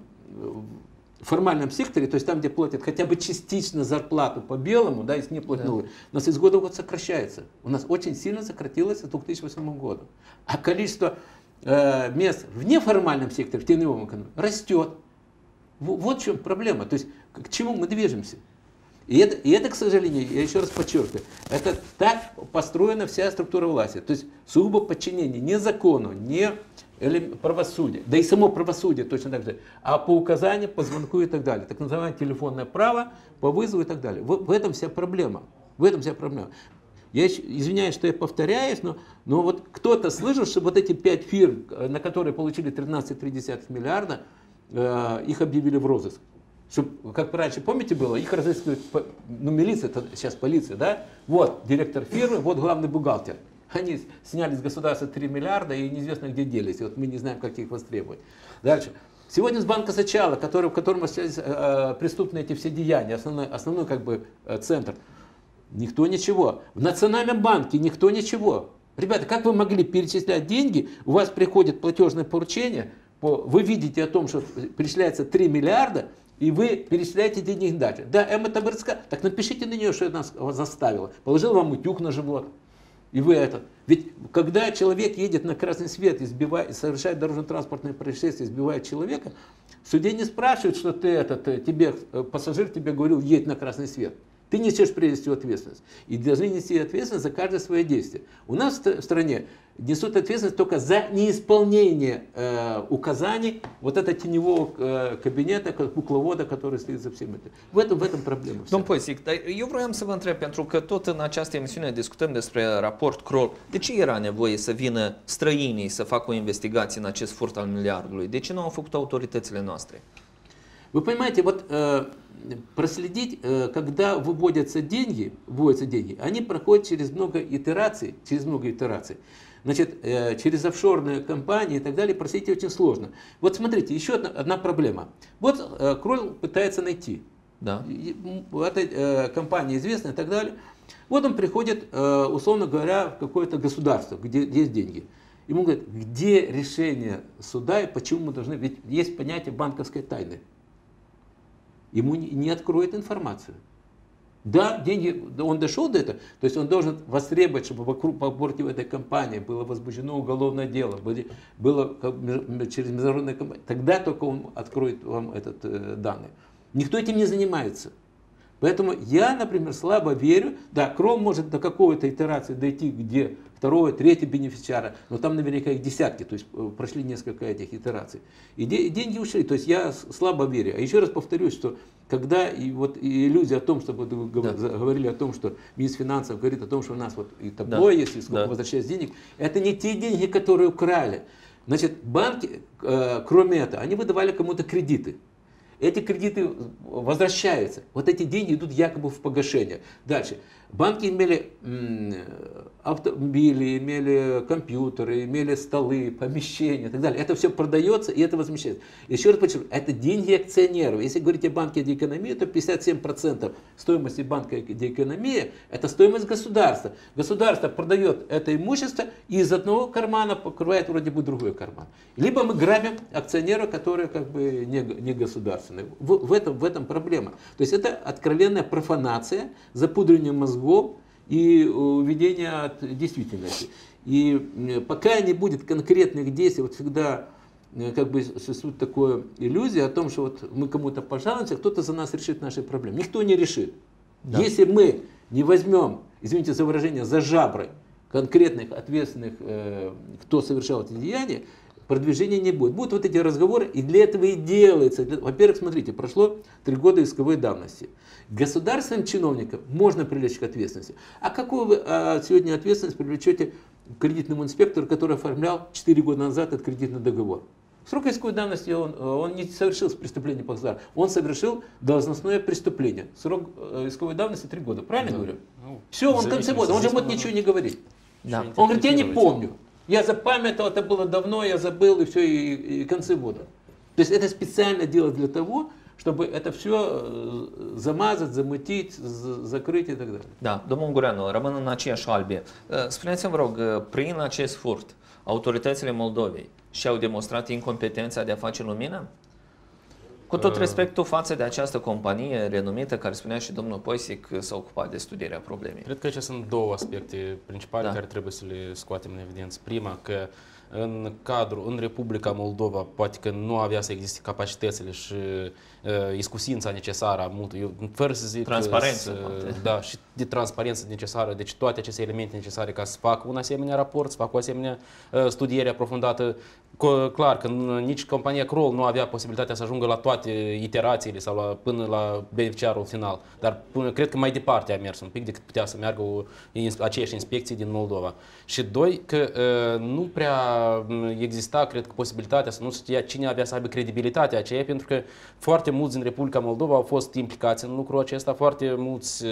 формальном секторе, то есть там, где платят хотя бы частично зарплату по белому, да, если не платят налоги, у нас из года в год сокращается. У нас очень сильно сократилось с 2008 года. А количество мест в неформальном секторе, в теневом экономике, растет. Вот в чем проблема. То есть к чему мы движемся. И это, к сожалению, я еще раз подчеркиваю, это так построена вся структура власти. То есть сугубо подчинение не закону, не правосудие, да и само правосудие точно так же, а по указанию, по звонку и так далее. Так называемое телефонное право, по вызову и так далее. В этом вся проблема. В этом вся проблема. Я извиняюсь, что я повторяюсь, но вот кто-то слышал, что вот эти 5 фирм, на которые получили 13,3 миллиарда, их объявили в розыск. Чтобы, как раньше, помните было, их разыскивают, милиция, это сейчас полиция, да? Вот директор фирмы, вот главный бухгалтер. Они сняли с государства 3 миллиарда и неизвестно где делись. Вот мы не знаем, как их востребовать. Дальше. Сегодня с банка Сачала, в котором остались преступные эти все деяния, основной как бы центр, никто ничего. В Национальном банке никто ничего. Ребята, как вы могли перечислять деньги, у вас приходит платежное поручение, вы видите о том, что перечисляется 3 миллиарда, и вы перечисляете деньги дальше. Да, это Брыцка, так напишите на нее, что нас заставило. Положил вам утюг на живот. И вы это. Ведь когда человек едет на красный свет и совершает дорожно-транспортное происшествие, избивает человека, в суде не спрашивают, что пассажир тебе говорил, едь на красный свет. Ты несешь прежде всего ответственность. И должны нести ответственность за каждое свое действие. У нас в стране несут ответственность только за неисполнение указаний вот этого теневого кабинета, кукловода, который стоит за всем этим. В этом проблема. Domnul Poisic, dar eu vroiam să vă întreb, pentru că tot în această emisiune discutăm despre raport Kroll. De ce era nevoie să vină străinii să facă o investigație în acest furt al miliardului? De ce nu au făcut autoritățile noastre? Вы понимаете, вот проследить, когда выводятся деньги, они проходят через много итераций, значит, через офшорные компании и так далее, проследить очень сложно. Вот смотрите, еще одна проблема. Вот Кролл пытается найти. Да. Эта компания известная и так далее. Вот он приходит, условно говоря, в какое-то государство, где есть деньги. Ему говорят, где решение суда и почему мы должны... Ведь есть понятие банковской тайны. Ему не откроют информацию. Да, деньги, он дошел до этого, то есть он должен востребовать, чтобы вокруг этой компании было возбуждено уголовное дело, было через международные компании. Тогда только он откроет вам этот данный. Никто этим не занимается. Поэтому я, например, слабо верю, да, Кром может до какой-то итерации дойти, где второй, третий бенефициара, но там наверняка их десятки, то есть прошли несколько этих итераций. И деньги ушли, то есть я слабо верю. А еще раз повторюсь, что когда и иллюзия о том, что вы говорили о том, что министр финансов говорит о том, что у нас вот и такое есть, и сколько возвращается денег, это не те деньги, которые украли. Значит, банки, кроме этого, они выдавали кому-то кредиты. Эти кредиты возвращаются. Вот эти деньги идут якобы в погашение. Дальше. Банки имели автомобили, имели компьютеры, имели столы, помещения и так далее. Это все продается и это возмещается. Еще раз подчеркну, это деньги акционеров. Если говорить о банке де экономии, то 57% стоимости банка де экономии – это стоимость государства. Государство продает это имущество и из одного кармана покрывает вроде бы другой карман. Либо мы грабим акционеров, которые как бы не государственные. В этом проблема. То есть это откровенная профанация, запудрение мозгов и уведение от действительности. И пока не будет конкретных действий, вот всегда как бы существует такая иллюзия о том, что вот мы кому-то пожалуемся, кто-то за нас решит наши проблемы. Никто не решит. Да. Если мы не возьмем, извините за выражение, за жабры конкретных ответственных, кто совершал эти деяния, продвижения не будет. Будут вот эти разговоры, и для этого и делается. Во-первых, смотрите, прошло 3 года исковой давности. Государственным чиновникам можно привлечь к ответственности. А какую вы сегодня ответственность привлечете к кредитному инспектору, который оформлял 4 года назад этот кредитный договор? Срок исковой давности он не совершил преступление по государству, он совершил должностное преступление. Срок исковой давности 3 года. Правильно говорю? Все, он в конце года, он же может ничего не говорить. Да. Он говорит, я не помню. Я запамятовал, это было давно, я забыл, и все, и концы года. То есть это специально делать для того, чтобы это все замазать, zamătить, закрыть и так далее. Da, domnul Ungureanu, rămân în aceeași albie. Spuneți-mi, vă rog, prin acest furt, autoritățile Moldovei și-au demonstrat incompetența de a face lumină? Cu tot respectul față de această companie renumită, care spunea și domnul Poisic, s-a ocupat de studierea problemei. Cred că aici sunt 2 aspecte principale care trebuie să le scoatem în evidență. Prima, că în Republica Moldova poate că nu avea să existe capacitățile și iscusința necesară, fără să zic transparență, da, și de transparență necesară, deci toate aceste elemente necesare ca să facă un asemenea raport, să facă o asemenea studiere aprofundată. Clar că nici compania Kroll nu avea posibilitatea să ajungă la toate iterațiile sau până la beneficiarul final, dar cred că mai departe a mers un pic decât putea să meargă aceeași inspecții din Moldova. Și 2, că nu prea exista, cred că, posibilitatea să nu știa cine avea să aibă credibilitatea aceea, pentru că foarte mulți din Republica Moldova au fost implicați în lucrul acesta, foarte mulți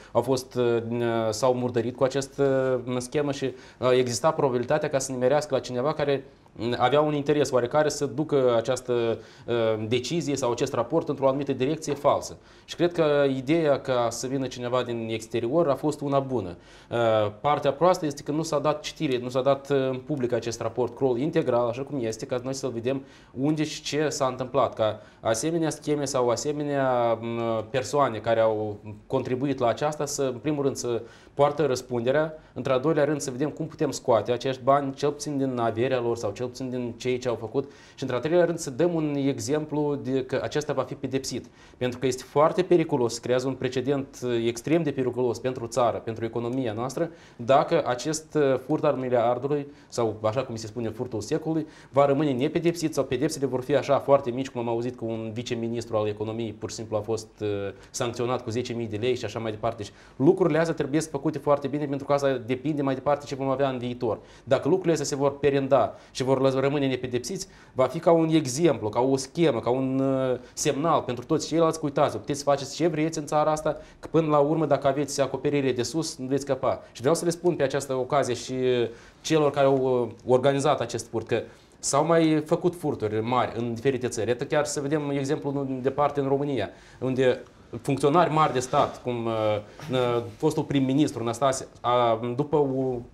s-au murdărit cu această schemă și exista probabilitatea ca să nimerească la cineva care avea un interes oarecare să ducă această decizie sau acest raport într-o anumită direcție falsă. Și cred că ideea ca să vină cineva din exterior a fost una bună. Partea proastă este că nu s-a dat citire, nu s-a dat în public acest raport Kroll integral, așa cum este, ca noi să vedem unde și ce s-a întâmplat. Ca asemenea scheme sau asemenea persoane care au contribuit la aceasta să, în primul rând, să poartă răspunderea, într-al doilea rând să vedem cum putem scoate acești bani, cel puțin din averea lor sau cel puțin din cei ce au făcut și într-al treilea rând să dăm un exemplu de că acesta va fi pedepsit. Pentru că este foarte periculos, creează un precedent extrem de periculos pentru țară, pentru economia noastră, dacă acest furt al miliardului, sau așa cum se spune furtul secolului, va rămâne nepedepsit sau pedepsele vor fi așa foarte mici, cum am auzit că un viceministru al economiei pur și simplu a fost sancționat cu 10.000 de lei și așa mai departe. Și lucrurile astea trebuie să făcute foarte bine, pentru că asta depinde mai departe ce vom avea în viitor. Dacă lucrurile astea se vor perenda și vor rămâne nepedepsiți, va fi ca un exemplu, ca o schemă, ca un semnal pentru toți ceilalți. Uitați, puteți să faceți ce vreți în țara asta, că până la urmă, dacă aveți acoperire de sus, nu veți scăpa. Și vreau să le spun pe această ocazie și celor care au organizat acest furt, că s-au mai făcut furturi mari în diferite țări. Iată chiar să vedem exemplu departe în România, unde funcționari mari de stat, cum fostul prim-ministru Năstase, după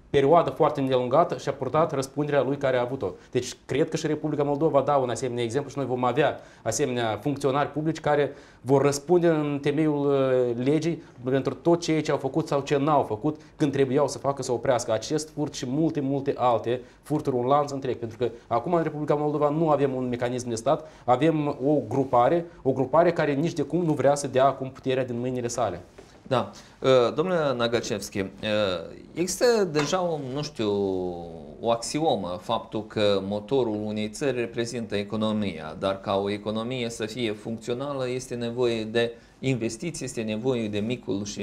perioadă foarte îndelungată și a purtat răspunderea lui care a avut-o. Deci cred că și Republica Moldova dă un asemenea exemplu și noi vom avea asemenea funcționari publici care vor răspunde în temeiul legii pentru tot ceea ce au făcut sau ce n-au făcut când trebuiau să facă să oprească acest furt și multe alte furturi, un lanț întreg. Pentru că acum în Republica Moldova nu avem un mecanism de stat, avem o grupare care nici de cum nu vrea să dea acum puterea din mâinile sale. Da. Domnule Nagacevski, există deja, nu știu, o axiomă, faptul că motorul unei țări reprezintă economia, dar ca o economie să fie funcțională este nevoie de investiții, este nevoie de micul și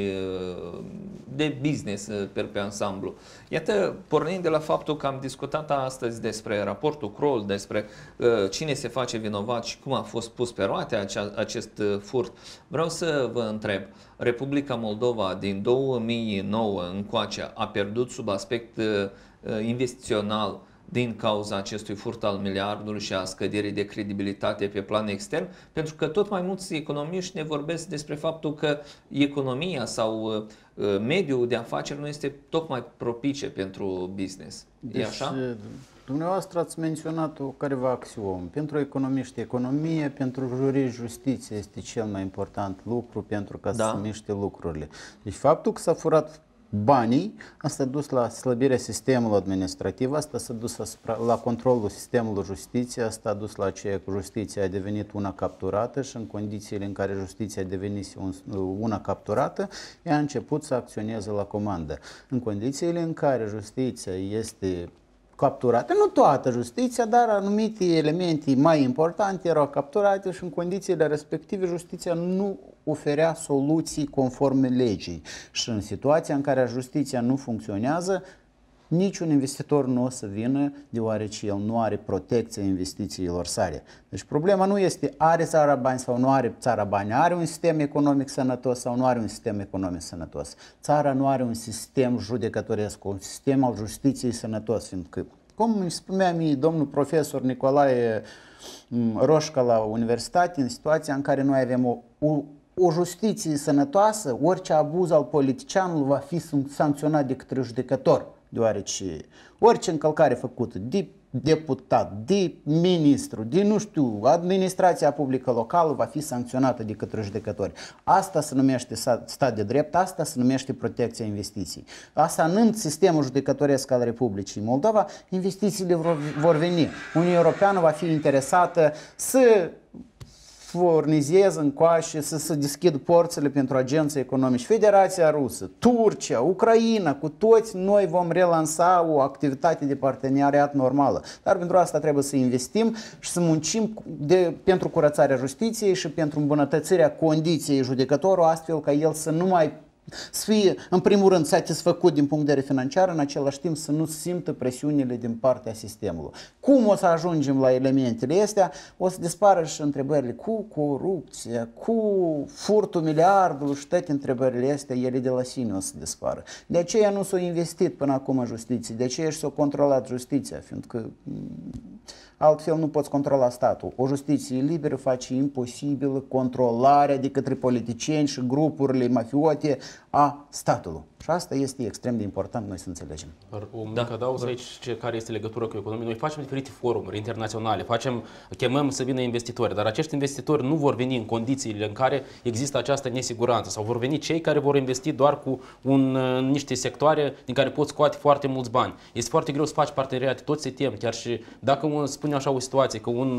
de business pe ansamblu. Iată, pornind de la faptul că am discutat astăzi despre raportul Kroll, despre cine se face vinovat și cum a fost pus pe roate acest furt, vreau să vă întreb, Republica Moldova din 2009 încoace a pierdut sub aspect investițional din cauza acestui furt al miliardului și a scăderii de credibilitate pe plan extern, pentru că tot mai mulți economiști ne vorbesc despre faptul că economia sau mediul de afaceri nu este tocmai propice pentru business. Deci, e așa? Dumneavoastră ați menționat careva axiome. Pentru economiști economie, pentru juriști justiție este cel mai important lucru pentru ca să se miște lucrurile. Deci faptul că s-a furat banii, asta a dus la slăbirea sistemului administrativ, asta s-a dus la controlul sistemului justiției, asta a dus la aceea că justiția a devenit una capturată și în condițiile în care justiția a devenit una capturată, ea a început să acționeze la comandă. În condițiile în care justiția este capturate, nu toată justiția, dar anumite elemente mai importante erau capturate și în condițiile respective justiția nu oferea soluții conforme legii. Și în situația în care justiția nu funcționează, niciun investitor nu o să vină deoarece el nu are protecția investițiilor sale. Deci problema nu este are țara bani sau nu are țara bani, are un sistem economic sănătos sau nu are un sistem economic sănătos. Țara nu are un sistem judecătoresc, un sistem al justiției sănătos, fiindcă, cum îmi spunea mie domnul profesor Nicolae Roșca la universitate, în situația în care noi avem o justiție sănătoasă, orice abuz al politicianului va fi sancționat de către judecător, deoarece orice încălcare făcută de deputat, de ministru, de nu știu, administrația publică locală va fi sancționată de către judecători. Asta se numește stat de drept, asta se numește protecția investiției. Asanând sistemul judecătoresc al Republicii Moldova, investițiile vor veni. Uniunea Europeană va fi interesată să furnizeze încoace, să se deschidă porțile pentru agenții economici. Federația Rusă, Turcia, Ucraina, cu toți noi vom relansa o activitate de parteneriat normală. Dar pentru asta trebuie să investim și să muncim pentru curățarea justiției și pentru îmbunătățirea condiției judecătorului, astfel ca el să nu mai să fie, în primul rând, satisfăcut din punct de vedere financiar, în același timp să nu simtă presiunile din partea sistemului. Cum o să ajungem la elementele astea? O să dispară și întrebările cu corupția, cu furtul miliardului și toate întrebările astea, ele de la sine o să dispară. De aceea nu s-a investit până acum în justiție, de aceea și s-a controlat justiția, fiindcă altfel nu poți controla statul. O justiție liberă face imposibilă controlarea de către politicieni și grupurile mafiote a statului. Și asta este extrem de important noi să înțelegem. O mică adaug aici care este legătură cu economia. Noi facem diferite forumuri internaționale, chemăm să vină investitori, dar acești investitori nu vor veni în condițiile în care există această nesiguranță sau vor veni cei care vor investi doar cu niște sectoare din care poți scoate foarte mulți bani. Este foarte greu să faci parteneriate, toți se tem, chiar și dacă spune așa o situație că un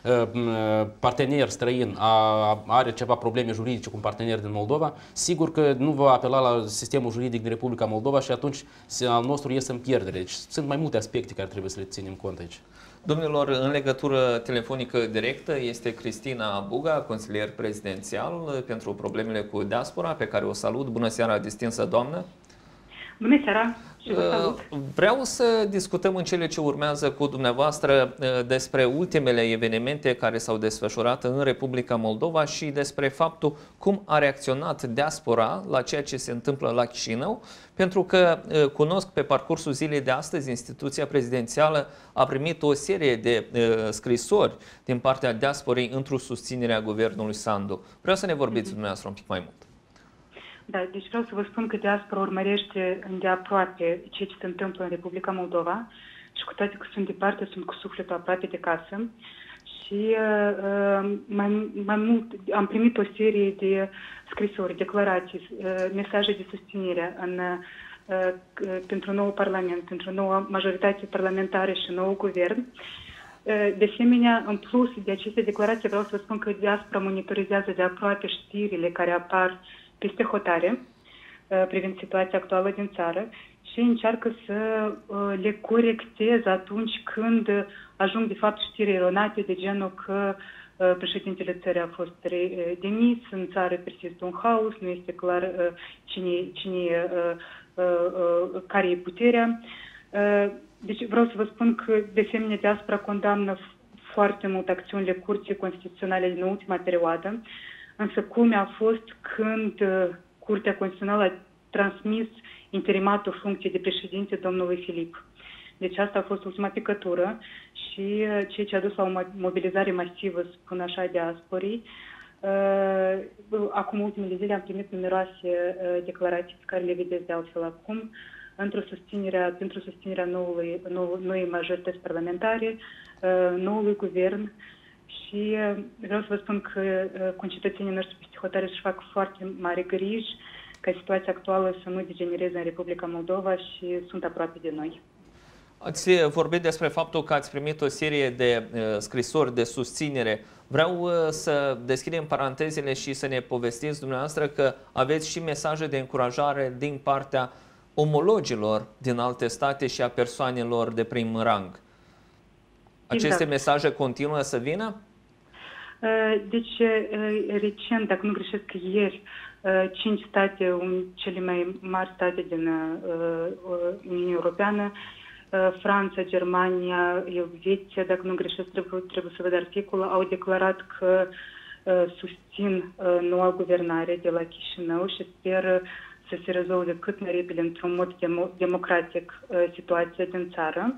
partener străin are ceva probleme juridice cu un partener din Moldova, sigur că nu va apela la sistemul juridic din Republica Moldova și atunci al nostru iese în pierdere. Deci sunt mai multe aspecte care trebuie să le ținem cont aici. Domnilor, în legătură telefonică directă este Cristina Buga, consilier prezidențial pentru problemele cu diaspora, pe care o salut. Bună seara, distinsă doamnă! Bună seara! Vreau să discutăm în cele ce urmează cu dumneavoastră despre ultimele evenimente care s-au desfășurat în Republica Moldova și despre faptul cum a reacționat diaspora la ceea ce se întâmplă la Chișinău, pentru că cunosc pe parcursul zilei de astăzi instituția prezidențială a primit o serie de scrisori din partea diasporei într-o susținere a guvernului Sandu. Vreau să ne vorbiți dumneavoastră un pic mai mult. Da, deci vreau să vă spun că diaspora urmărește îndeaproape ceea ce se întâmplă în Republica Moldova și cu toate că sunt departe, sunt cu sufletul aproape de casă. Și mai mult am primit o serie de scrisori, declarații, mesaje de susținere pentru nou Parlament, pentru noua majoritate parlamentară și nou guvern. De asemenea, în plus de aceste declarații, vreau să vă spun că diaspora monitorizează de aproape știrile care apar peste hotare privind situația actuală din țară și încearcă să le corecteze atunci când ajung de fapt știri eronate de genul că președintele țării a fost demis, în țară persistă un haos, nu este clar care e puterea. Deci vreau să vă spun că de asemenea diaspora condamnă foarte mult acțiunile Curții Constituționale din ultima perioadă, însă cum a fost când Curtea Constituțională a transmis interimatul funcției de președinte domnului Filip. Deci asta a fost ultima picătură și ceea ce a dus la o mobilizare masivă, spun așa, diasporii. Acum, ultimele zile, am primit numeroase declarații pe care le vedeți de altfel acum, pentru susținerea noii majorități parlamentare, noului guvern. Și vreau să vă spun că concetățenii noștri peste hotare își fac foarte mare griji ca situația actuală să nu degenereze în Republica Moldova și sunt aproape de noi. Ați vorbit despre faptul că ați primit o serie de scrisori de susținere. Vreau să deschidem parantezele și să ne povestiți dumneavoastră că aveți și mesaje de încurajare din partea omologilor din alte state și a persoanelor de prim rang. Aceste mesaje continuă să vină? Deci, recent, dacă nu greșesc, ieri, 5 state, cele mai mari state din Uniunea Europeană, Franța, Germania, Elveția, dacă nu greșesc, trebuie să văd articolul, au declarat că susțin noua guvernare de la Chișinău și sper să se rezolve cât mai repede, într-un mod democratic, situația din țară.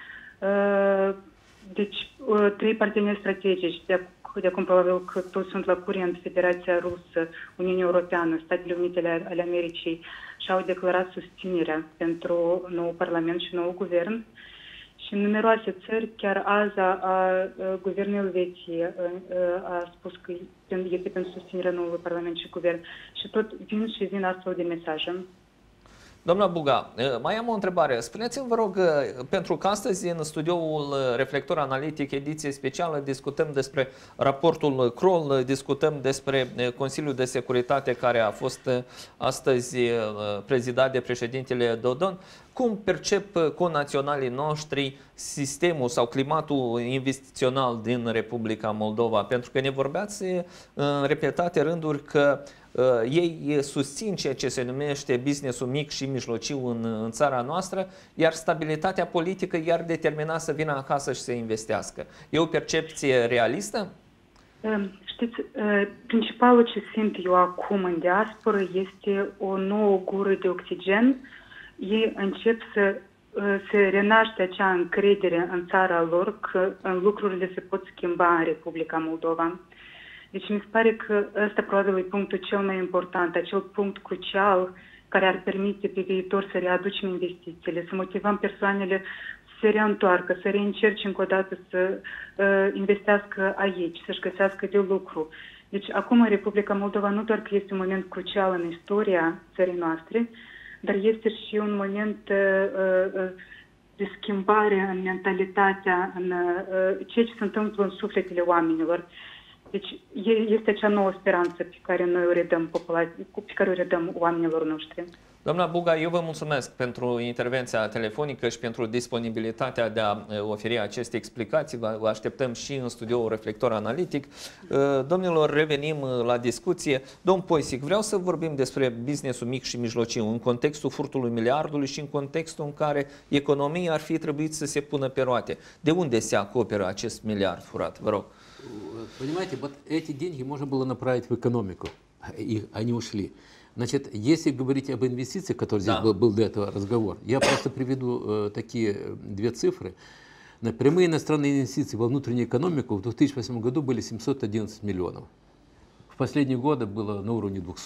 Deci, 3 parteneri strategici, de acum probabil că toți sunt la curent, Federația Rusă, Uniunea Europeană, Statele Unite ale Americii, și-au declarat susținerea pentru nou Parlament și nou guvern. Și în numeroase țări, chiar azi guvernul Elveției a spus că este pentru susținerea noului Parlament și guvern. Și tot vin astfel de mesaje. Doamna Buga, mai am o întrebare. Spuneți-mi, vă rog, pentru că astăzi în studioul Reflector Analitic, ediție specială, discutăm despre raportul Kroll, discutăm despre Consiliul de Securitate care a fost astăzi prezidat de președintele Dodon. Cum percep conaționalii noștri sistemul sau climatul investițional din Republica Moldova? Pentru că ne vorbeați în repetate rânduri că ei susțin ceea ce se numește business-ul mic și mijlociu în țara noastră, iar stabilitatea politică i-ar determina să vină acasă și să investească. E o percepție realistă? Știți, principalul ce simt eu acum în diasporă este o nouă gură de oxigen. Ei încep să renaște acea încredere în țara lor că lucrurile se pot schimba în Republica Moldova. Deci mi se pare că ăsta probabil e punctul cel mai important, acel punct crucial care ar permite pe viitor să readucem investițiile, să motivăm persoanele să se reîntoarcă, să reîncerce încă o dată să investească aici, să-și găsească de lucru. Deci acum în Republica Moldova nu doar că este un moment crucial în istoria țării noastre, dar este și un moment de schimbare în mentalitatea, în ceea ce se întâmplă în sufletele oamenilor. Deci este acea nouă speranță pe care noi o redăm oamenilor noștri. Doamna Buga, eu vă mulțumesc pentru intervenția telefonică și pentru disponibilitatea de a oferi aceste explicații. Vă așteptăm și în studioul Reflector Analitic. Domnilor, revenim la discuție. Domn Poisic, vreau să vorbim despre business-ul mic și mijlociu în contextul furtului miliardului și în contextul în care economia ar fi trebuit să se pună pe roate. De unde se acoperă acest miliard furat? Vă rog. Понимаете, вот эти деньги можно было направить в экономику, и они ушли. Значит, если говорить об инвестициях, который здесь был до этого разговор, я просто приведу такие две цифры. Прямые иностранные инвестиции во внутреннюю экономику в 2008 году были 711 миллионов. В последние годы было на уровне 200.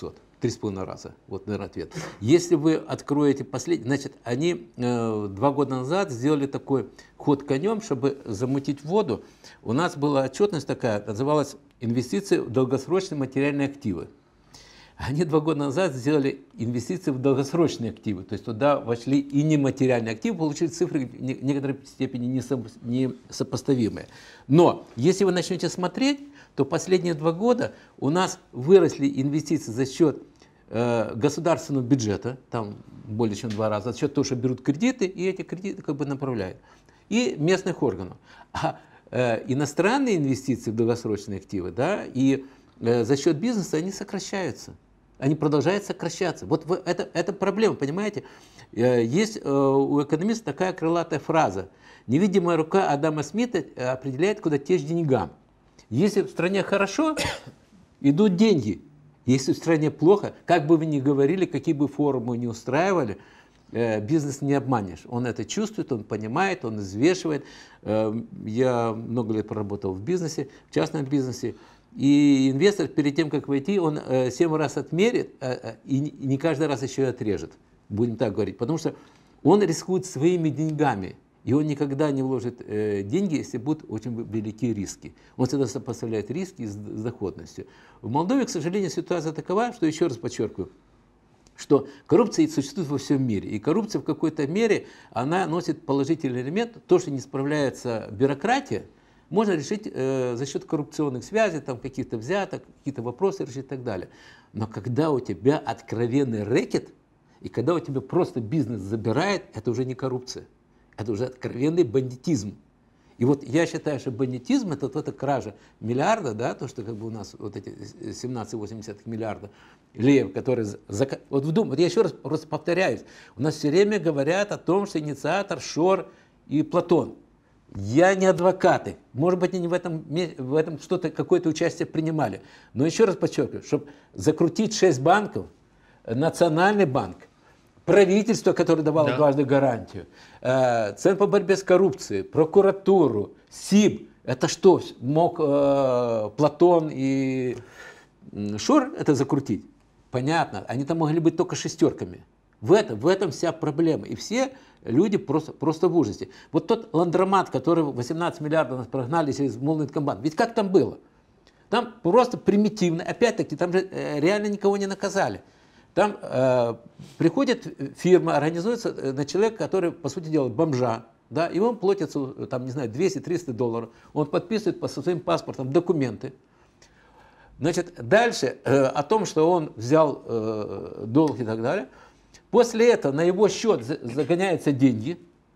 3,5 раза. Вот, наверное, ответ. Если вы откроете последний, значит, они 2 года назад сделали такой ход конем, чтобы замутить воду. У нас была отчетность такая, называлась «Инвестиции в долгосрочные материальные активы». Они 2 года назад сделали инвестиции в долгосрочные активы, то есть туда вошли и нематериальные активы, получили цифры в некоторой степени несопоставимые. Но если вы начнете смотреть, то последние 2 года у нас выросли инвестиции за счет государственного бюджета, там более чем 2 раза, за счет того, что берут кредиты, и эти кредиты как бы направляют, и местных органов. А иностранные инвестиции в долгосрочные активы, да, и за счет бизнеса они сокращаются. Они продолжают сокращаться. Вот это проблема, понимаете? Есть у экономиста такая крылатая фраза. Невидимая рука Адама Смита определяет, куда течь деньгам. Если в стране хорошо, идут деньги. Если в стране плохо, как бы вы ни говорили, какие бы форумы ни устраивали, бизнес не обманешь. Он это чувствует, он понимает, он взвешивает. Я много лет проработал в бизнесе, в частном бизнесе. И инвестор перед тем, как войти, он 7 раз отмерит и не каждый раз еще и отрежет, будем так говорить. Потому что он рискует своими деньгами, и он никогда не вложит деньги, если будут очень велики риски. Он всегда сопоставляет риски с доходностью. В Молдове, к сожалению, ситуация такова, что, еще раз подчеркиваю, что коррупция существует во всем мире. И коррупция в какой-то мере, она носит положительный элемент. То, что не справляется бюрократия, можно решить за счет коррупционных связей, там каких-то взяток, какие-то вопросы решить и так далее. Но когда у тебя откровенный рэкет, и когда у тебя просто бизнес забирает, это уже не коррупция. Это уже откровенный бандитизм. И вот я считаю, что бандитизм это вот эта кража миллиарда, да, то, что как бы у нас вот эти 17,8 миллиарда леев, которые... Вот вдумайтесь, я еще раз просто повторяюсь, у нас все время говорят о том, что инициатор Шор и Платон. Я не адвокаты, может быть, они в этом что-то, какое-то участие принимали. Но еще раз подчеркиваю, чтобы закрутить 6 банков, Национальный банк, правительство, которое давало дважды гарантию, Центр по борьбе с коррупцией, прокуратуру, СИБ, это что, мог Платон и Шор это закрутить? Понятно, они там могли быть только шестерками. В этом вся проблема. И все люди просто в ужасе. Вот тот ландромат, который 18 миллиардов нас прогнали через Молнеткомбанк, ведь как там было? Там просто примитивно, опять-таки, там же реально никого не наказали. Там приходит фирма, организуется на человека, который, по сути дела, бомжа, да, и он платится, там, не знаю, $200-300. Он подписывает по своим паспортам документы. Значит, дальше о том, что он взял долг и так далее. После этого на его счет загоняются деньги,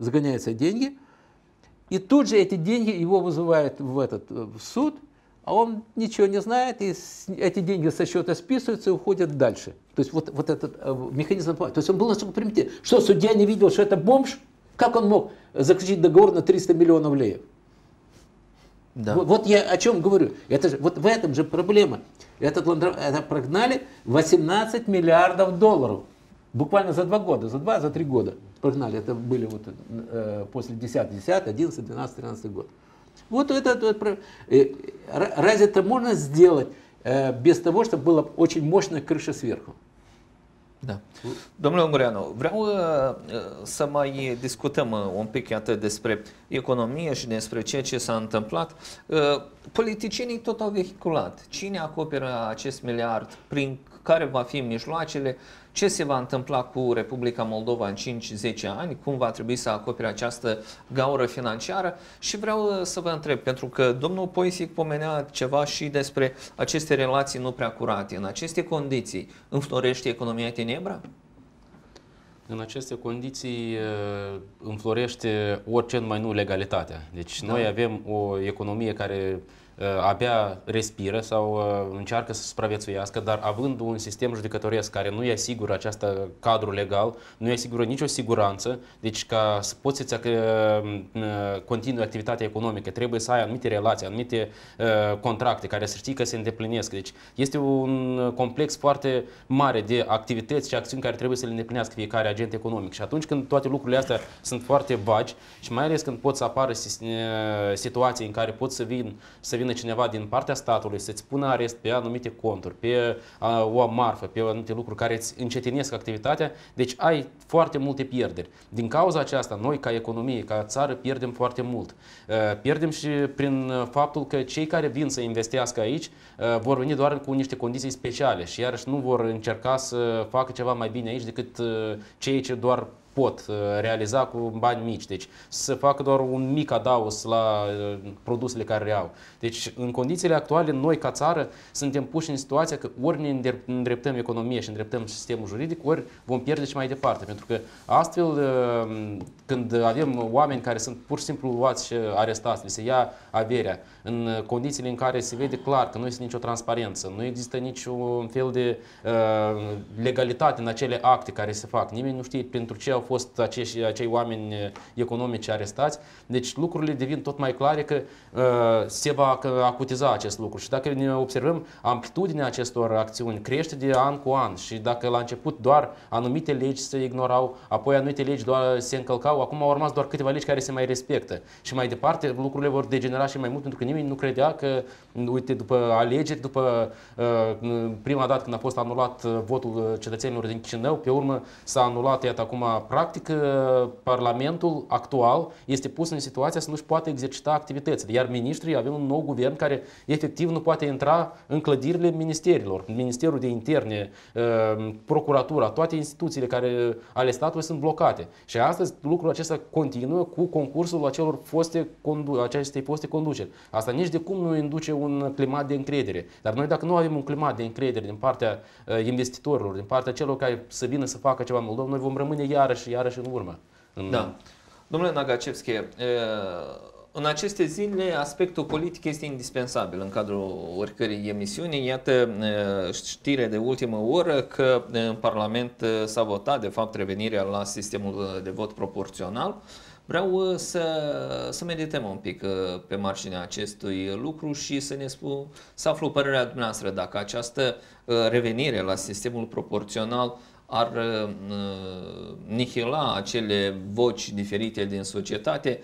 и тут же эти деньги его вызывают в суд, а он ничего не знает, и эти деньги со счета списываются и уходят дальше. То есть вот этот механизм, то есть он был настолько примитивный. Что, судья не видел, что это бомж? Как он мог заключить договор на 300 миллионов леев? Да. Вот я о чем говорю. Это же, вот в этом же проблема. Это прогнали 18 миллиардов долларов. Буквально за 2 года, за 3 года прогнали. Это были вот после 10, 11, 12, 13 год. Вот это, разве это можно сделать без того, чтобы была очень mощная крыша сверху? Da. Domnule Ungureanu, vreau să mai discutăm un pic atât despre economie și despre ceea ce s-a întâmplat. Politicienii tot au vehiculat. Cine acoperă acest miliard? Prin care va fi mijloacele? Ce se va întâmpla cu Republica Moldova în 5-10 ani? Cum va trebui să acopere această gaură financiară? Și vreau să vă întreb, pentru că domnul Poisic pomenea ceva și despre aceste relații nu prea curate. În aceste condiții, înflorește economia Tenebra? În aceste condiții înflorește orice, numai nu legalitatea. Deci noi avem o economie care abia respiră sau încearcă să supraviețuiască, dar având un sistem judecătoresc care nu îi asigură acest cadru legal, nu îi asigură nicio siguranță, deci ca să poți să continui activitatea economică, trebuie să ai anumite relații, anumite contracte care să știi că se îndeplinesc. Deci este un complex foarte mare de activități și acțiuni care trebuie să le îndeplinească fiecare agent economic. Și atunci când toate lucrurile astea sunt foarte vagi și mai ales când pot să apară situații în care pot să vină vină cineva din partea statului să-ți pună arest pe anumite conturi, pe o marfă, pe anumite lucruri care îți încetinesc activitatea, deci ai foarte multe pierderi. Din cauza aceasta, noi ca economie, ca țară, pierdem foarte mult. Pierdem și prin faptul că cei care vin să investească aici vor veni doar cu niște condiții speciale și iarăși nu vor încerca să facă ceva mai bine aici decât cei ce doar pot realiza cu bani mici. Deci să facă doar un mic adaos la produsele care le au. Deci în condițiile actuale, noi ca țară suntem puși în situația că ori ne îndreptăm economie și îndreptăm sistemul juridic, ori vom pierde și mai departe. Pentru că astfel, când avem oameni care sunt pur și simplu luați și arestați, li se ia averea, în condițiile în care se vede clar că nu este nicio transparență, nu există niciun fel de legalitate în acele acte care se fac. Nimeni nu știe pentru ce au fost acei oameni economici arestați. Deci lucrurile devin tot mai clare că se va acutiza acest lucru. Și dacă ne observăm, amplitudinea acestor acțiuni crește de an cu an. Și dacă la început doar anumite legi se ignorau, apoi anumite legi doar se încălcau, acum au rămas doar câteva legi care se mai respectă. Și mai departe lucrurile vor degenera și mai mult, pentru că nimeni nu credea că, uite, după alegeri, după prima dată când a fost anulat votul cetățenilor din Chișinău, pe urmă s-a anulat, iată, acum, practic, Parlamentul actual este pus în situația să nu-și poată exercita activitățile. Iar ministrii, avem un nou guvern care efectiv nu poate intra în clădirile ministerilor. Ministerul de Interne, Procuratura, toate instituțiile ale statului sunt blocate. Și astăzi lucrul acesta continuă cu concursul acestei foste conduceri. Asta nici de cum nu induce un climat de încredere. Dar noi, dacă nu avem un climat de încredere din partea investitorilor, din partea celor care să vină să facă ceva în Moldova, noi vom rămâne iarăși în urmă. Da. Domnule Nagacevski, în aceste zile aspectul politic este indispensabil în cadrul oricărei emisiuni. Iată știre de ultimă oră că în Parlament s-a votat de fapt revenirea la sistemul de vot proporțional. Vreau să medităm un pic pe marginea acestui lucru și să aflu părerea dumneavoastră dacă această revenire la sistemul proporțional ar nihila acele voci diferite din societate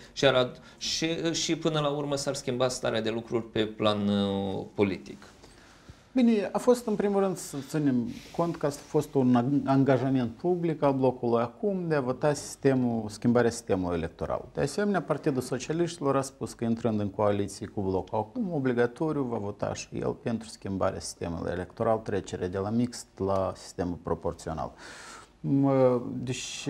și până la urmă s-ar schimba starea de lucruri pe plan politic. Bine, a fost în primul rând să ținem cont că a fost un angajament public al blocului acum de a vota schimbarea sistemului electoral. De asemenea, Partidul Socialiștilor a spus că intrând în coaliție cu blocul acum, obligatoriu va vota și el pentru schimbarea sistemului electoral, trecerea de la mixt la sistemul proporțional. Deci,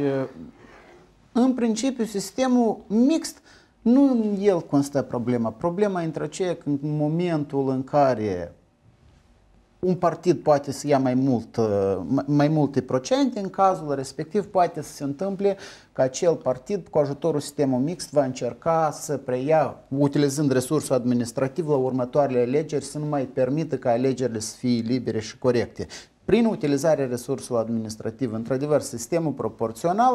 în principiu, sistemul mixt nu în el constă problema. Problema între aceea că în momentul în care un partid poate să ia mai multe procente, în cazul respectiv poate să se întâmple că acel partid, cu ajutorul sistemului mixt, va încerca să preia, utilizând resursul administrativ la următoarele alegeri, să nu mai permită ca alegerile să fie libere și corecte. Prin utilizarea resursului administrativ, într-adevăr, sistemul proporțional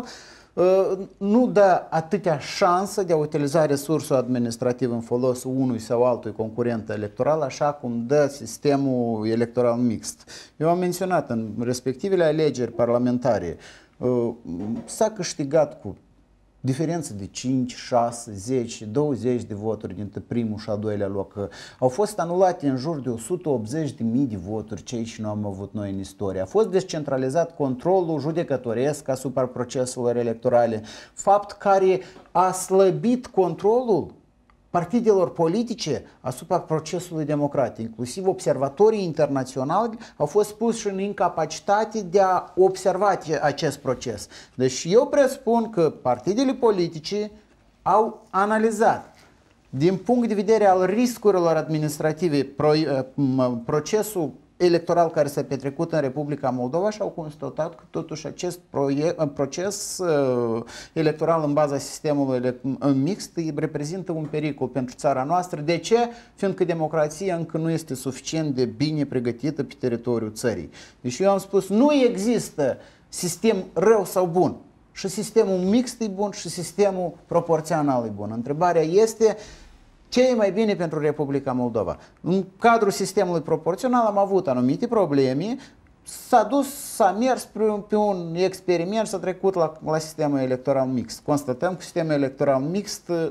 nu dă atâtea șansă de a utiliza resursul administrativ în folosul unui sau altui concurent electoral, așa cum dă sistemul electoral mixt. Eu am menționat în respectivele alegeri parlamentare, s-a câștigat cu diferență de 5, 6, 10, 20 de voturi dintre primul și al doilea loc. Au fost anulate în jur de 180.000 de voturi, cei ce nu am avut noi în istorie. A fost descentralizat controlul judecătoresc asupra proceselor electorale, fapt care a slăbit controlul partidelor politice asupra procesului democratic. Inclusiv observatorii internaționali au fost puși în incapacitate de a observa acest proces. Deci eu presupun că partidele politice au analizat din punct de vedere al riscurilor administrative procesul electoral care s-a petrecut în Republica Moldova și au constatat că totuși acest proces electoral în baza sistemului mixt reprezintă un pericol pentru țara noastră. De ce? Fiindcă democrația încă nu este suficient de bine pregătită pe teritoriul țării. Deci eu am spus, nu există sistem rău sau bun. Și sistemul mixt e bun și sistemul proporțional e bun. Întrebarea este ce e mai bine pentru Republica Moldova? În cadrul sistemului proporțional am avut anumite probleme, s-a mers pe un experiment, s-a trecut la sistemul electoral mixt. Constatăm că sistemul electoral mixt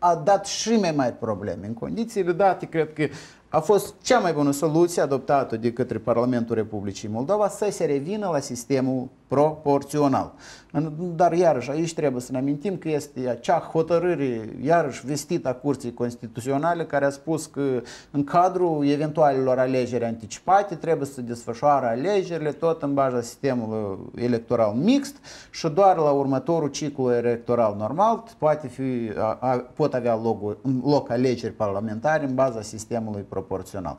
a dat și mai mari probleme. În condițiile date, cred că a fost cea mai bună soluție adoptată de către Parlamentul Republicii Moldova să se revină la sistemul proporțional. Dar iarăși aici trebuie să ne amintim că este acea hotărâre iarăși vestită a Curții Constituționale care a spus că în cadrul eventualelor alegeri anticipate trebuie să desfășoare alegerile tot în baza sistemului electoral mixt și doar la următorul ciclu electoral normal pot avea loc alegeri parlamentare în baza sistemului proporțional.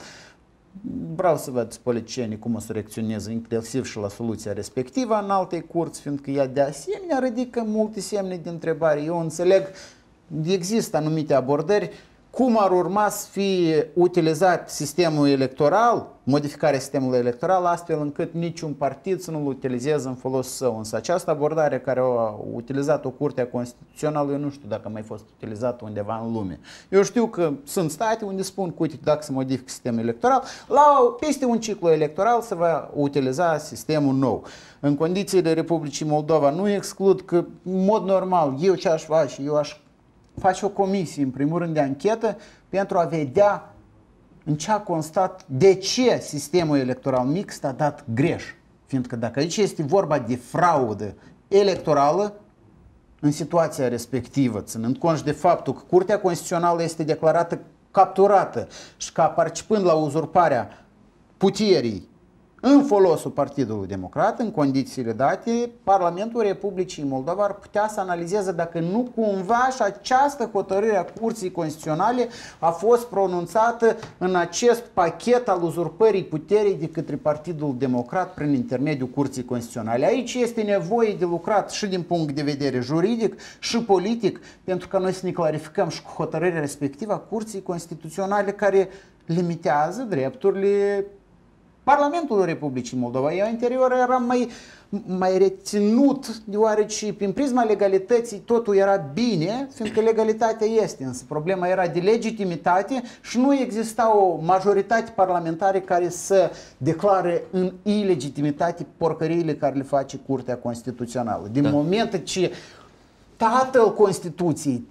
Vreau să văd politicienii cum o să reacționeze inclusiv și la soluția respectivă în alte curți, fiindcă ea de asemenea ridică multe semne de întrebare. Eu înțeleg, există anumite abordări, cum ar urma să fie utilizat sistemul electoral, modificarea sistemului electoral, astfel încât niciun partid să nu-l utilizeze în folosul său. Însă această abordare care a utilizat-o Curtea Constituțională, eu nu știu dacă a mai fost utilizată undeva în lume. Eu știu că sunt state unde spun că, uite, dacă se modifică sistemul electoral, peste un ciclu electoral se va utiliza sistemul nou. În condițiile Republicii Moldova nu exclud că, în mod normal, eu ce aș face? Eu aș face o comisie, în primul rând, de anchetă pentru a vedea în ce a constat, de ce sistemul electoral mixt a dat greș. Fiindcă dacă aici este vorba de fraudă electorală, în situația respectivă, ținând cont de faptul că Curtea Constituțională este declarată capturată și ca participând la uzurparea puterii în folosul Partidului Democrat, în condițiile date, Parlamentul Republicii Moldova ar putea să analizeze dacă nu cumva și această hotărâre a Curții Constituționale a fost pronunțată în acest pachet al uzurpării puterii de către Partidul Democrat prin intermediul Curții Constituționale. Aici este nevoie de lucrat și din punct de vedere juridic și politic, pentru că noi să ne clarificăm și cu hotărârea respectivă a Curții Constituționale care limitează drepturile Parlamentul Republicii Moldova. Eu anterior eram mai reținut, deoarece prin prisma legalității totul era bine, fiindcă legalitatea este, însă problema era de legitimitate și nu exista o majoritate parlamentară care să declare în ilegitimitate porcăriile care le face Curtea Constituțională. Din moment ce tatăl Constituției,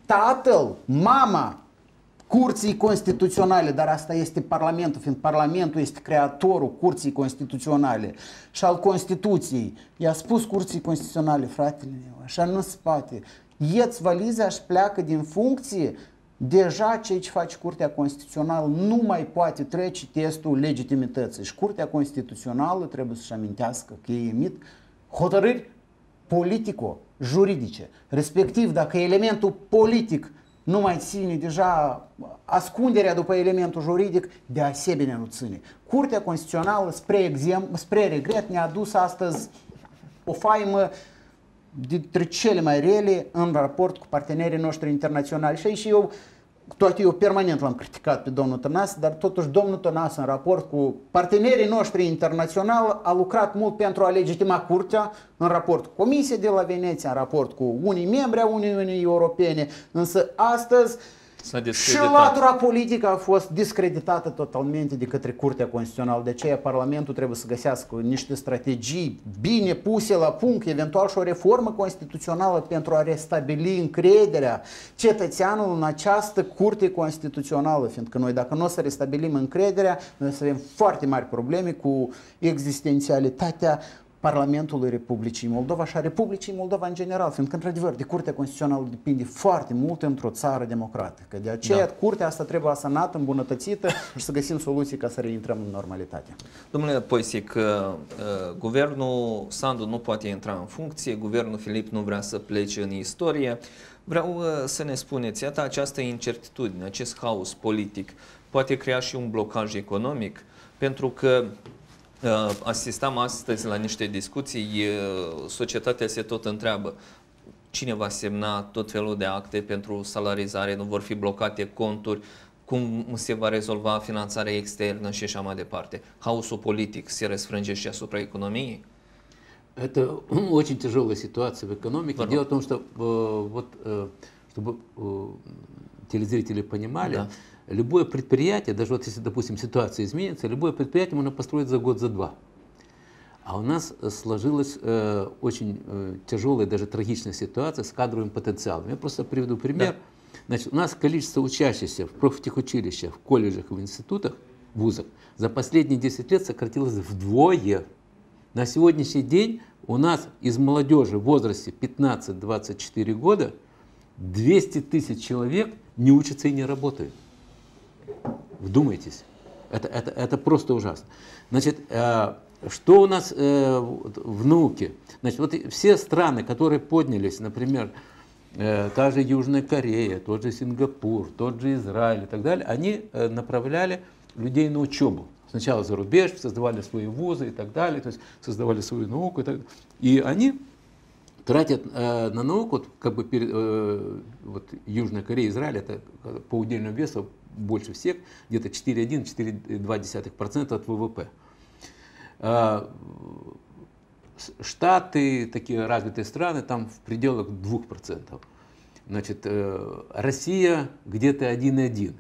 mama Curții Constituționale, dar asta este Parlamentul, fiindcă Parlamentul este creatorul Curții Constituționale și al Constituției. I-a spus Curții Constituționale, fratele meu, așa nu se poate. Ieți valiza și pleacă din funcție, deja ceea ce face Curtea Constituțională nu mai poate trece testul legitimității. Și Curtea Constituțională trebuie să-și amintească că ei emit hotărâri politico-juridice. Respectiv, dacă elementul politic nu mai ține deja ascunderea după elementul juridic, de asemenea nu ține. Curtea Constituțională, spre regret, ne-a adus astăzi o faimă dintre cele mai rele în raport cu partenerii noștri internaționali. Și aici eu permanent l-am criticat pe domnul Tănase, dar totuși domnul Tănase în raport cu partenerii noștri internaționali a lucrat mult pentru a legitima Curtea în raport cu Comisia de la Veneția, în raport cu unii membri a Uniunii Europene, însă astăzi și latura politică a fost discreditată totalmente de către Curtea Constituțională. De aceea Parlamentul trebuie să găsească niște strategii bine puse la punct, eventual și o reformă constituțională pentru a restabili încrederea cetățeanului în această Curte Constituțională. Fiindcă noi, dacă nu o să restabilim încrederea, noi o să avem foarte mari probleme cu existențialitatea Parlamentului Republicii Moldova și a Republicii Moldova în general, fiindcă, într-adevăr, de Curtea Constituțională depinde foarte mult într-o țară democratică. De aceea, Curtea asta trebuie asanată, îmbunătățită și să găsim soluții ca să reintrăm în normalitate. Domnule Poisic, guvernul Sandu nu poate intra în funcție, guvernul Filip nu vrea să plece în istorie. Vreau să ne spuneți, iată, această incertitudine, acest haos politic poate crea și un blocaj economic, pentru că asistam astăzi la niște discuții, societatea se tot întreabă cine va semna tot felul de acte pentru salarizare, nu vor fi blocate conturi, cum se va rezolva finanțarea externă și așa mai departe. Haosul politic se răsfrânge și asupra economiei? Это очень тяжелая ситуация в экономике. Дело в том, что чтобы телезрители понимали, любое предприятие, даже вот если, допустим, ситуация изменится, любое предприятие можно построить за год, за два. А у нас сложилась очень тяжелая, даже трагичная ситуация с кадровым потенциалом. Я просто приведу пример. Значит, у нас количество учащихся в профтехучилищах, в колледжах и в институтах, в вузах за последние 10 лет сократилось вдвое. На сегодняшний день у нас из молодежи в возрасте 15-24 года 200 тысяч человек не учатся и не работают. Вдумайтесь. Это просто ужасно. Значит, что у нас в науке? Значит, вот все страны, которые поднялись, например, та же Южная Корея, тот же Сингапур, тот же Израиль и так далее, они направляли людей на учебу. Сначала за рубеж, создавали свои вузы и так далее, то есть создавали свою науку. И они тратят на науку, вот, как бы вот Южная Корея, Израиль, это по удельному весу больше всех, где-то 4,1-4,2% от ВВП. Штаты, такие развитые страны, там в пределах 2%. Значит, Россия где-то 1,1%.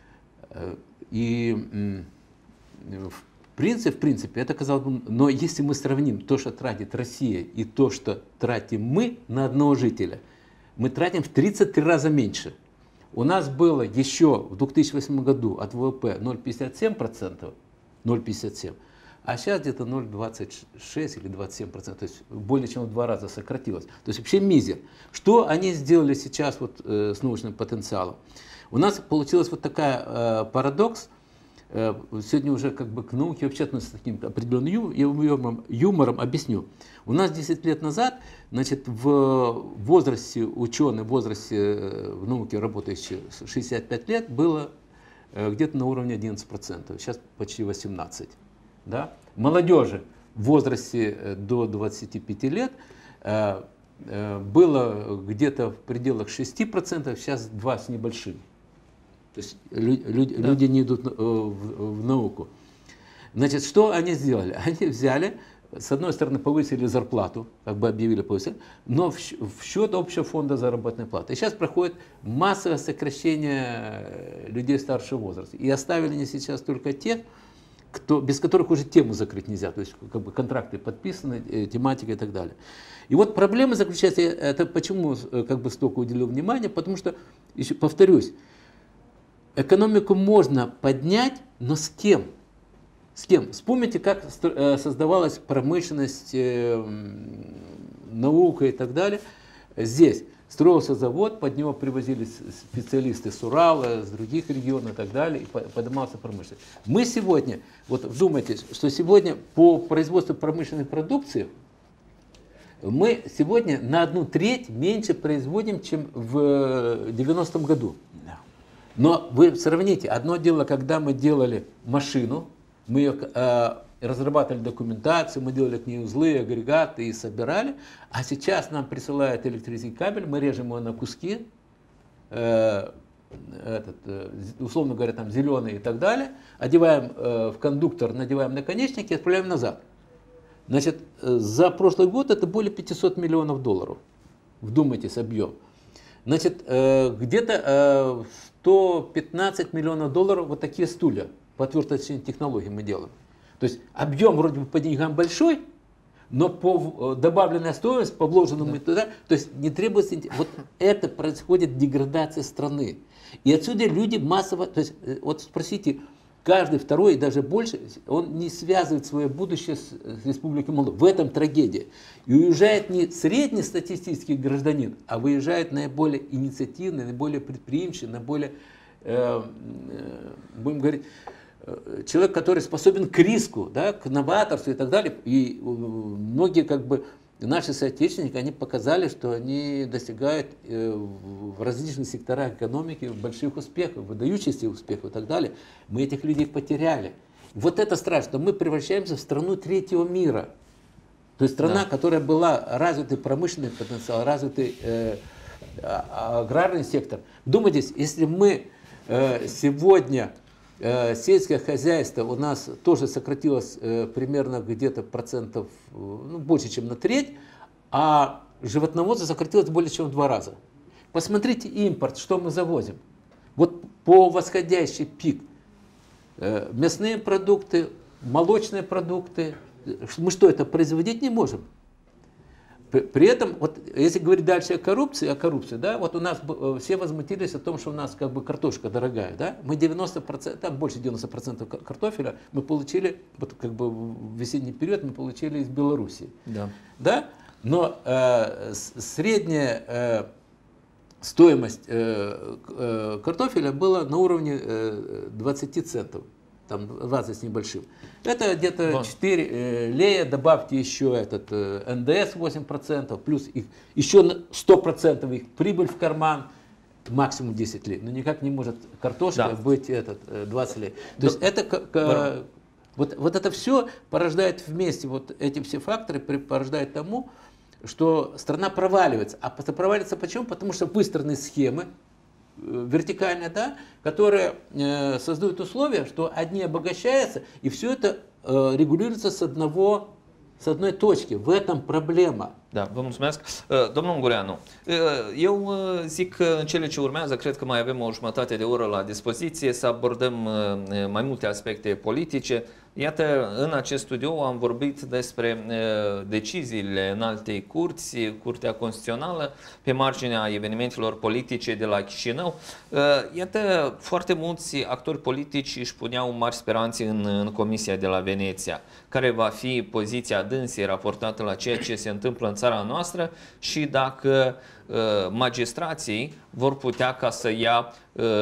И в принципе, это казалось бы, но если мы сравним то, что тратит Россия, и то, что тратим мы на одного жителя, мы тратим в 33 раза меньше. У нас было еще в 2008 году от ВВП 0,57%, 0,57%, а сейчас где-то 0,26 или 27%, то есть более чем в 2 раза сократилось. То есть вообще мизер. Что они сделали сейчас вот, с научным потенциалом? У нас получилось вот такая парадокс. Сегодня уже как бы к науке вообще относятся с таким определенным юмором. Объясню. У нас 10 лет назад, значит, в возрасте ученых, в возрасте в науке работающих 65 лет было где-то на уровне 11%, сейчас почти 18%. Да? Молодежи в возрасте до 25 лет было где-то в пределах 6%, сейчас 2 с небольшим. То есть люди не идут в науку. Значит, что они сделали? Они взяли, с одной стороны, повысили зарплату, как бы объявили повысили, но в счет общего фонда заработной платы. И сейчас проходит массовое сокращение людей старшего возраста. И оставили они сейчас только тех, без которых уже тему закрыть нельзя, то есть как бы контракты подписаны, тематика и так далее. И вот проблема заключается, это почему как бы столько уделил внимания, потому что, еще повторюсь, экономику можно поднять, но с кем? С кем? Вспомните, как создавалась промышленность, наука и так далее. Здесь строился завод, под него привозились специалисты с Урала, с других регионов и так далее, и поднимался промышленность. Мы сегодня, вот вдумайтесь, что сегодня по производству промышленной продукции мы сегодня на 1/3 меньше производим, чем в 90-м году. Но вы сравните, одно дело, когда мы делали машину, мы ее разрабатывали документацию, мы делали к ней узлы, агрегаты и собирали, а сейчас нам присылают электрический кабель, мы режем его на куски, условно говоря, там зеленый и так далее, одеваем в кондуктор, надеваем наконечники и отправляем назад. Значит, за прошлый год это более 500 миллионов долларов. Вдумайтесь, объем. Значит, где-то 115 миллионов долларов вот такие стулья по отверточной технологии мы делаем. То есть объем вроде бы по деньгам большой, но по добавленной стоимости, по вложенному туда, то есть не требуется, вот это происходит деградация страны. И отсюда люди массово, то есть вот спросите, каждый второй и даже больше, он не связывает свое будущее с Республикой Молдова. В этом трагедия. И уезжает не среднестатистический гражданин, а выезжает наиболее инициативный, наиболее предприимчивый, наиболее, будем говорить, человек, который способен к риску, да, к новаторству и так далее. И многие как бы наши соотечественники, они показали, что они достигают в различных секторах экономики больших успехов, выдающихся успехов и так далее. Мы этих людей потеряли. Вот это страшно, что мы превращаемся в страну третьего мира. То есть страна, которая была развитый промышленный потенциал, развитый аграрный сектор. Вдумайтесь, если мы сегодня сельское хозяйство у нас тоже сократилось примерно где-то процентов, ну, больше, чем на треть, а животноводство сократилось более чем в 2 раза. Посмотрите импорт, что мы завозим. Вот по восходящий пик. Мясные продукты, молочные продукты. Мы что, это производить не можем? При этом, вот, если говорить дальше о коррупции, да, вот у нас все возмутились о том, что у нас как бы картошка дорогая, да, мы 90%, там больше 90% картофеля мы получили, вот как бы в весенний период мы получили из Белоруссии, да, но средняя стоимость картофеля была на уровне 20 центов. Там 20 с небольшим. Это где-то 4 лея, добавьте еще этот НДС 8%, плюс их, еще 100% их прибыль в карман, максимум 10 лей. Но никак не может картошка быть 20 лей. То есть это, вот это все порождает вместе, вот эти все факторы порождают тому, что страна проваливается. А проваливается почему? Потому что выстроены схемы, вертикально, да, которые создают условия, что одни обогащаются, и все это регулируется с одной точки. В этом problema. Da, vă mulțumesc. Domnul Ungureanu, eu zic că în cele ce urmează, cred că mai avem o jumătate de oră la dispoziție să abordăm mai multe aspecte politice. Iată, în acest studio am vorbit despre deciziile Înaltei Curți, Curtea Constituțională, pe marginea evenimentelor politice de la Chișinău. Iată, foarte mulți actori politici își puneau mari speranțe în Comisia de la Veneția, care va fi poziția dânsei raportată la ceea ce se întâmplă în țara noastră și dacă magistrații vor putea ca să ia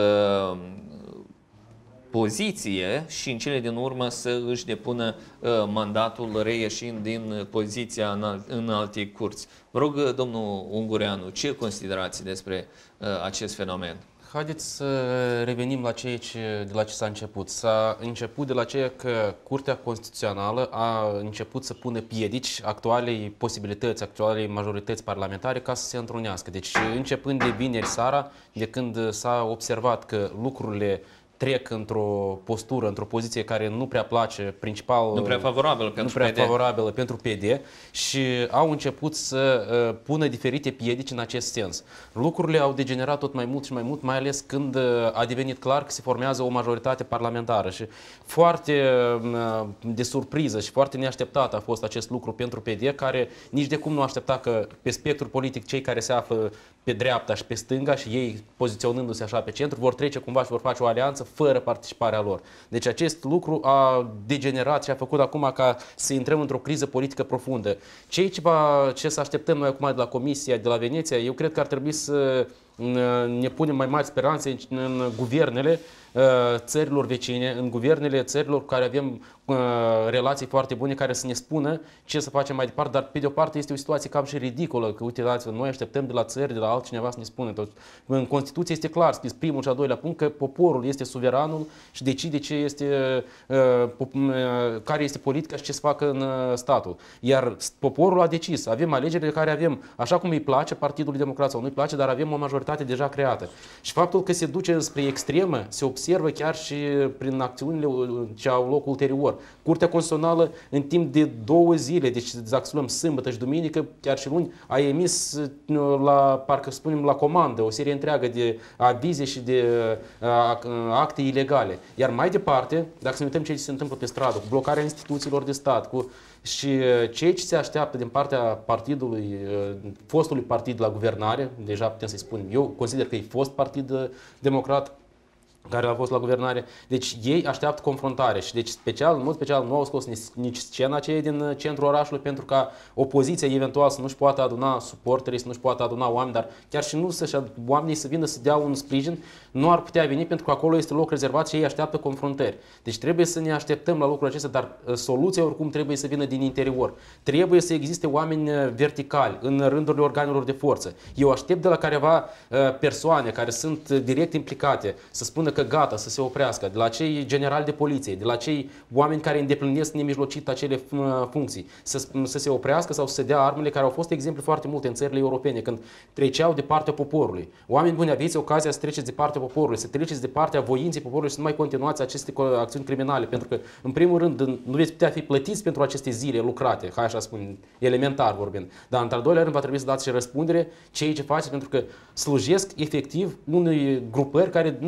poziție și în cele din urmă să își depună mandatul reieșind din poziția în alte curți. Vă rog, domnul Ungureanu, ce considerați despre acest fenomen? Haideți să revenim la de la ce s-a început. S-a început de la ceea că Curtea Constituțională a început să pună piedici actualei posibilități, actualei majorități parlamentare ca să se întrunească. Deci începând de vineri seara, de când s-a observat că lucrurile trec într-o postură, într-o poziție care nu prea place, principal nu prea favorabilă pentru PD și au început să pună diferite piedici în acest sens. Lucrurile au degenerat tot mai mult și mai mult, mai ales când a devenit clar că se formează o majoritate parlamentară și foarte de surpriză și foarte neașteptat a fost acest lucru pentru PD, care nici de cum nu aștepta că pe spectrul politic cei care se află pe dreapta și pe stânga și ei poziționându-se așa pe centru vor trece cumva și vor face o alianță fără participarea lor. Deci acest lucru a degenerat și a făcut acum ca să intrăm într-o criză politică profundă. Ce să așteptăm noi acum de la Comisia de la Veneția, eu cred că ar trebui să ne punem mai mari speranțe în guvernele țărilor vecine, în guvernele țărilor cu care avem relații foarte bune, care să ne spună ce să facem mai departe, dar pe de o parte este o situație cam și ridicolă, că uite, noi așteptăm de la țări, de la altcineva să ne spună. În Constituție este clar scris primul și al doilea punct că poporul este suveranul și decide care este politica și ce să facă în statul. Iar poporul a decis, avem alegerile care avem, așa cum îi place Partidului Democrat sau nu îi place, dar avem o majoritate deja creată. Și faptul că se duce spre extremă se observă chiar și prin acțiunile ce au loc ulterior. Curtea Constituțională în timp de 2 zile, deci dacă luăm sâmbătă și duminică, chiar și luni, a emis parcă spunem la comandă o serie întreagă de avize și de acte ilegale. Iar mai departe, dacă să ne uităm ce se întâmplă pe stradă, cu blocarea instituțiilor de stat, și ceea ce se așteaptă din partea partidului, fostului partid la guvernare, deja putem să-i spunem, eu consider că e fost partid democrat, care a fost la guvernare. Deci ei așteaptă confruntare și deci în mod special nu au scos nici scena aceea din centrul orașului pentru ca opoziția eventual să nu-și poată aduna suporterii, să nu-și poată aduna oameni, dar chiar și nu oamenii să vină să dea un sprijin, nu ar putea veni pentru că acolo este loc rezervat și ei așteaptă confruntări. Deci trebuie să ne așteptăm la lucrul acesta, dar soluția oricum trebuie să vină din interior. Trebuie să existe oameni verticali în rândurile organelor de forță. Eu aștept de la careva persoane care sunt direct implicate să spună că gata, să se oprească, de la cei generali de poliție, de la cei oameni care îndeplinesc nemijlocit acele funcții, să se oprească sau să se dea armele, care au fost exemple foarte multe în țările europene, când treceau de partea poporului. Oameni buni, aveți ocazia să treceți de partea poporului, să treceți de partea voinței poporului și să nu mai continuați aceste acțiuni criminale, pentru că, în primul rând, nu veți putea fi plătiți pentru aceste zile lucrate, hai așa spun, elementar vorbind, dar, în al doilea rând, va trebui să dați și răspundere ceea ce faceți, pentru că slujesc efectiv unei grupări care nu are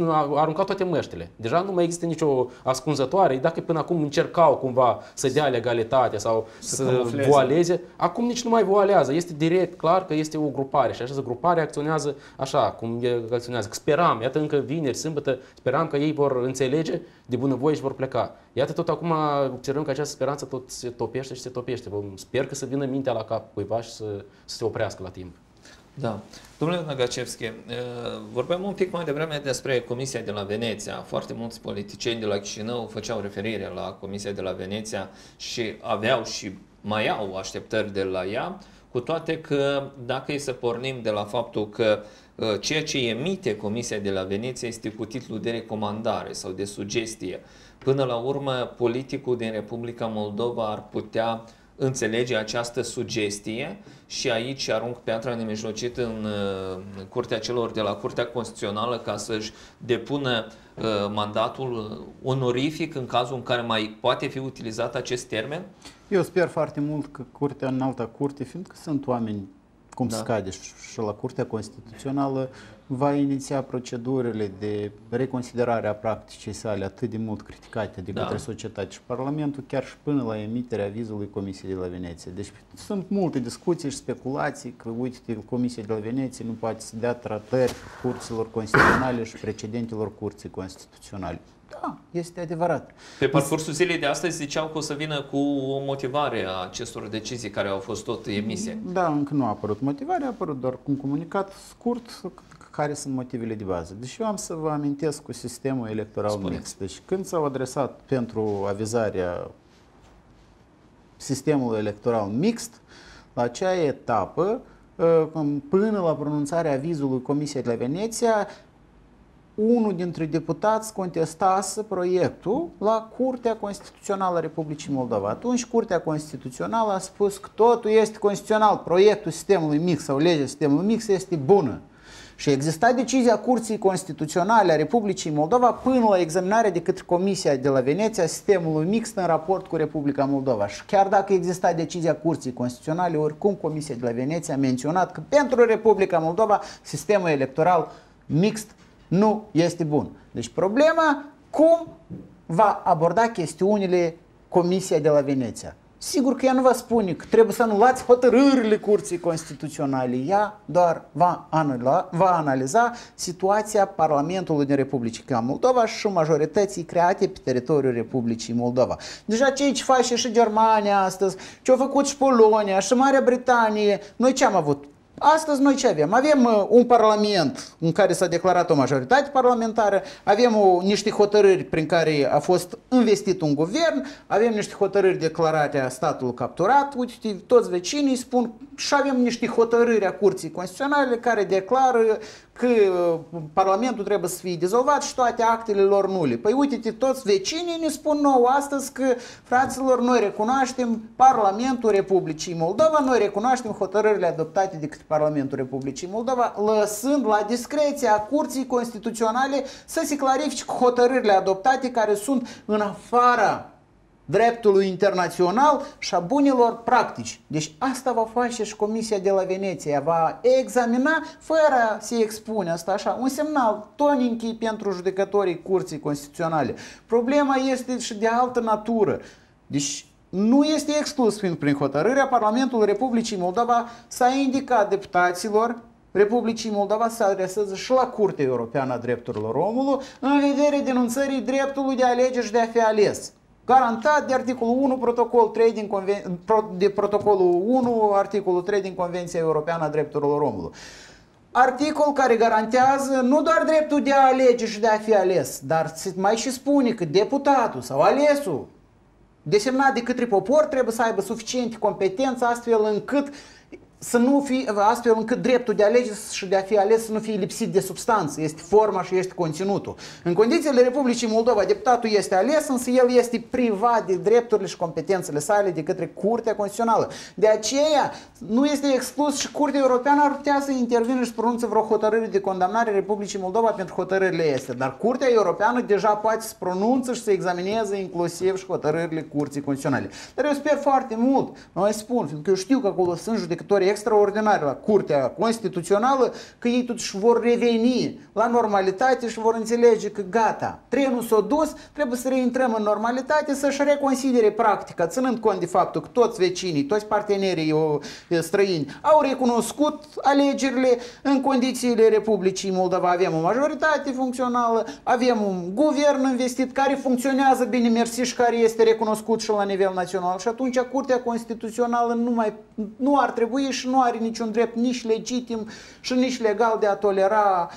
aruncat toate măștile. Deja nu mai există nicio ascunzătoare. Dacă până acum încercau cumva să dea legalitate sau să voaleze, acum nici nu mai voalează. Este direct clar că este o grupare și această grupare acționează așa cum acționează. Speram, iată încă vineri, sâmbătă, speram că ei vor înțelege de bunăvoie și vor pleca. Iată tot acum observăm că această speranță tot se topește și se topește. Sper că să vină mintea la cap cuiva și să se oprească la timp. Da. Domnule Năgacevski, vorbeam un pic mai devreme despre Comisia de la Veneția. Foarte mulți politicieni de la Chișinău făceau referire la Comisia de la Veneția și aveau și mai au așteptări de la ea, cu toate că dacă e să pornim de la faptul că ceea ce emite Comisia de la Veneția este cu titlu de recomandare sau de sugestie, până la urmă politicul din Republica Moldova ar putea înțelege această sugestie și aici arunc piatra nemijlocită în curtea celor de la Curtea Constituțională ca să-și depună mandatul onorific în cazul în care mai poate fi utilizat acest termen? Eu sper foarte mult că Curtea Înaltă Curte, fiindcă sunt oameni cum scade și la Curtea Constituțională, va iniția procedurile de reconsiderare a practicii sale atât de mult criticate de către societate și Parlamentul, chiar și până la emiterea avizului Comisiei de la Veneția. Deci sunt multe discuții și speculații că, uite, Comisia de la Veneția nu poate să dea tratări curților constituționale și precedentelor curții constituționale. Da, este adevărat. Pe parcursul zilei de astăzi ziceau că o să vină cu o motivare a acestor decizii care au fost tot emise. Da, încă nu a apărut motivarea, a apărut doar un comunicat scurt care sunt motivele de bază. Deci eu am să vă amintesc cu sistemul electoral mix. Deci când s-au adresat pentru avizarea sistemului electoral mixt, la acea etapă, până la pronunțarea avizului Comisiei de la Veneția, unul dintre deputați contestase proiectul la Curtea Constituțională a Republicii Moldova. Atunci Curtea Constituțională a spus că totul este constituțional, proiectul sistemului mix sau legea sistemului mix este bună. Și exista decizia Curții Constituționale a Republicii Moldova până la examinarea de către Comisia de la Veneția sistemului mixt în raport cu Republica Moldova. Și chiar dacă exista decizia Curții Constituționale, oricum Comisia de la Veneția a menționat că pentru Republica Moldova sistemul electoral mixt nu este bun. Deci problema, cum va aborda chestiunile Comisia de la Veneția. Sigur că ea nu va spune că trebuie să anulați hotărârile Curții Constituționale. Ea doar va analiza situația Parlamentului din Republica Moldova și majorității create pe teritoriul Republicii Moldova. Deja ceea ce face și Germania astăzi, ce a făcut și Polonia și Marea Britanie, noi ce am avut? Astăzi noi ce avem? Avem un parlament în care s-a declarat o majoritate parlamentară, avem niște hotărâri prin care a fost investit un guvern, avem niște hotărâri declarate a statului capturat, uite, toți vecinii spun, și avem niște hotărâri a Curții Constituționale care declară că Parlamentul trebuie să fie dizolvat și toate actele lor nule. Păi uite, toți vecinii ne spun nou astăzi că, fraților, noi recunoaștem Parlamentul Republicii Moldova, noi recunoaștem hotărârile adoptate de către Parlamentul Republicii Moldova, lăsând la discreția Curții Constituționale să se clarifice hotărârile adoptate care sunt în afara dreptului internațional și a bunilor practici. Deci asta va face și Comisia de la Veneția, va examina fără să expune asta așa, un semnal tonic pentru judecătorii Curții Constituționale. Problema este și de altă natură. Deci nu este exclus prin hotărârea Parlamentului Republicii Moldova s-a indicat deputaților Republicii Moldova să adreseze și la Curtea Europeană a Drepturilor Omului în vederea denunțării dreptului de a alege și de a fi ales. Garantat de articolul 1, protocolul 1, articolul 3 din Convenția Europeană a Drepturilor Omului. Articol care garantează nu doar dreptul de a alege și de a fi ales, dar mai și spune că deputatul sau alesul desemnat de către popor trebuie să aibă suficiente competențe astfel încât dreptul de a alege și de a fi ales să nu fie lipsit de substanță, este forma și este conținutul. În condițiile Republicii Moldova, deputatul este ales, însă el este privat de drepturile și competențele sale de către Curtea Constituțională. De aceea, nu este exclus și Curtea Europeană ar putea să intervină și să pronunțe vreo hotărâre de condamnare Republicii Moldova pentru hotărârile este. Dar Curtea Europeană deja poate să pronunță și să examineze inclusiv și hotărârile Curții Constituționale. Dar eu sper foarte mult, mai spun, fiindcă eu știu că acolo sunt judecători extraordinare la Curtea Constituțională că ei totuși vor reveni la normalitate și vor înțelege că gata, trenul s-a dus, trebuie să reintrăm în normalitate, să-și reconsidere practica, ținând cont de faptul că toți vecinii, toți partenerii străini au recunoscut alegerile în condițiile Republicii Moldova. Avem o majoritate funcțională, avem un guvern investit care funcționează bine, mersi, și care este recunoscut și la nivel național. Și atunci Curtea Constituțională nu ar trebui și nu are niciun drept nici legitim și nici legal de a tolera,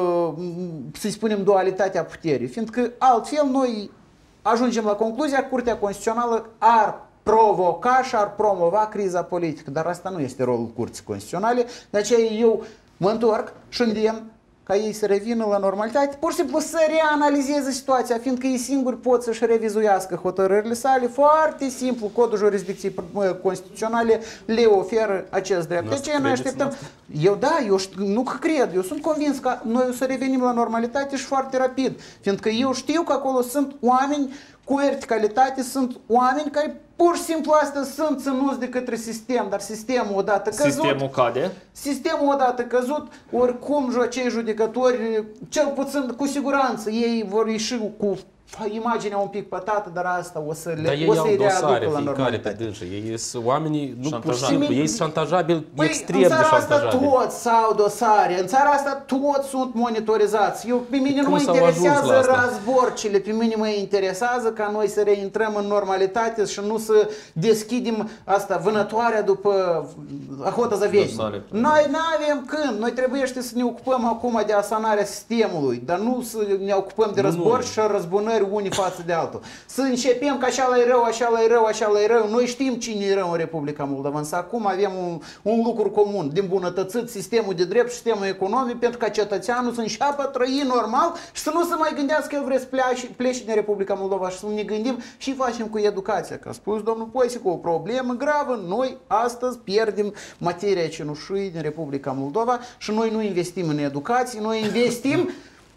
să-i spunem, dualitatea puterii. Fiindcă altfel noi ajungem la concluzia că Curtea Constituțională ar provoca și ar promova criza politică. Dar asta nu este rolul Curții Constituționale. De aceea eu mă întorc și îndemn ca ei să revină la normalitate, pur și simplu să reanalizeze situația, fiindcă ei singuri pot să-și revizuiască hotărârile sale. Foarte simplu, codul jurisdicției constituționale le oferă acest drept. De aceea noi așteptăm. Eu nu cred, eu sunt convins că noi o să revenim la normalitate și foarte rapid, fiindcă eu știu că acolo sunt oameni cu verticalitate, sunt oameni care pur și simplu astăzi sunt ținuți de către sistem, dar sistemul odată căzut... Sistemul cade? Sistemul odată căzut, oricum acei judecători, cel puțin cu siguranță, ei vor ieși cu imaginea un pic pătată, dar asta o să-i readucă la normalitate. Ei sunt oamenii, nu pur și simplu, ei sunt șantajabili, extrem de șantajabili. În țara șantajabili. asta toți au dosare, în țara asta toți sunt monitorizați. Pe mine nu mă interesează razborcile, pe mine mă interesează ca noi să reintrăm în normalitate și nu să deschidem asta, vânătoarea după Ahota Zavești. Noi nu avem când, noi trebuie să ne ocupăm acum de asanarea sistemului, dar nu să ne ocupăm de război și răzbunări unii față de altul. Să începem că așa e rău, așa e rău, așa e rău. Noi știm cine e rău în Republica Moldova, însă acum avem un lucru comun, de îmbunătățit sistemul de drept, sistemul economic, pentru ca cetățeanul să înceapă a trăi normal și să nu se mai gândească că el vrea să plece din Republica Moldova și să ne gândim și facem cu educația. Că a spus domnul Poisicu, o problemă gravă, noi astăzi pierdem materia cenușii din Republica Moldova și noi nu investim în educație, noi investim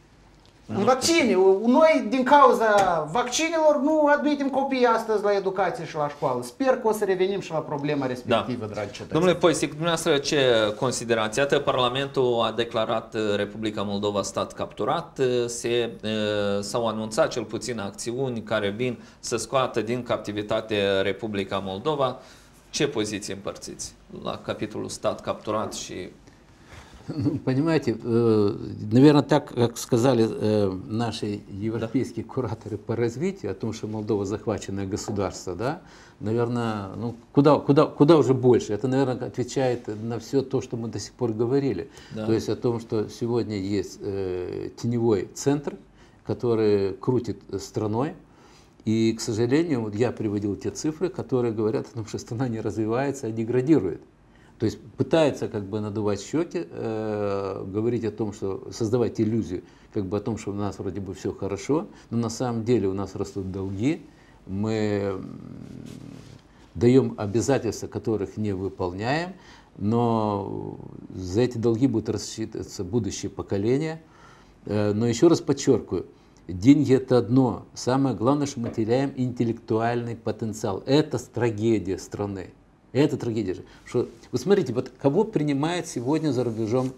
în vaccine. Noi, din cauza vaccinelor, nu admitem copiii astăzi la educație și la școală. Sper că o să revenim și la problema respectivă, dragi cetățeni. Domnule Poisic, dumneavoastră ce considerați? Iată, Parlamentul a declarat Republica Moldova stat capturat. S-au anunțat cel puțin acțiuni care vin să scoată din captivitate Republica Moldova. Ce poziție împărțiți la capitolul stat capturat și... Понимаете, наверное, так, как сказали наши европейские кураторы по развитию о том, что Молдова захваченное государство, да, наверное, ну, куда уже больше. Это, наверное, отвечает на все то, что мы до сих пор говорили. Да. То есть о том, что сегодня есть теневой центр, который крутит страной. И, к сожалению, вот я приводил те цифры, которые говорят о том, что страна не развивается, а деградирует. То есть пытается как бы надувать щеки, говорить о том, что создавать иллюзию как бы о том, что у нас вроде бы все хорошо, но на самом деле у нас растут долги, мы даем обязательства, которых не выполняем, но за эти долги будут рассчитываться будущее поколение. Но еще раз подчеркиваю, деньги это одно, самое главное, что мы теряем интеллектуальный потенциал. Это трагедия страны. Это трагедия же. Что, вы смотрите, вот кого принимает сегодня за рубежом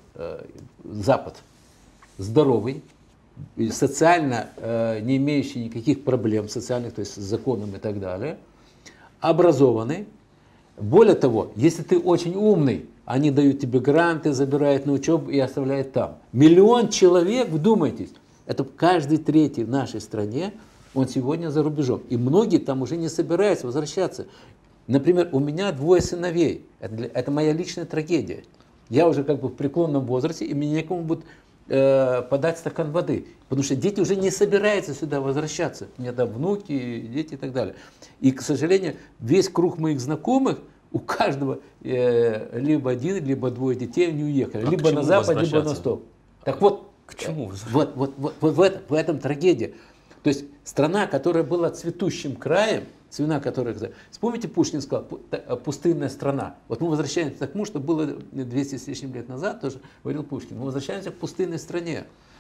Запад? Здоровый, социально не имеющий никаких проблем социальных, то есть с законом и так далее, образованный. Более того, если ты очень умный, они дают тебе гранты, забирают на учебу и оставляют там. 1 миллион человек, вдумайтесь, это каждый третий в нашей стране, он сегодня за рубежом. И многие там уже не собираются возвращаться. Например, у меня 2 сыновей. Это моя личная трагедия. Я уже как бы в преклонном возрасте, и мне некому будет подать стакан воды. Потому что дети уже не собираются сюда возвращаться. У меня там внуки, дети и так далее. И, к сожалению, весь круг моих знакомых, у каждого либо 1, либо 2 детей не уехали. А либо на запад, либо на восток. Так вот, к чему? Вот в этом трагедия. То есть страна, которая была цветущим краем, страна, которая... Вспомните, Пушкин сказал, пустынная страна. Вот мы возвращаемся к тому, что было 200 с лишним лет назад, тоже говорил Пушкин. Мы возвращаемся к пустынной стране.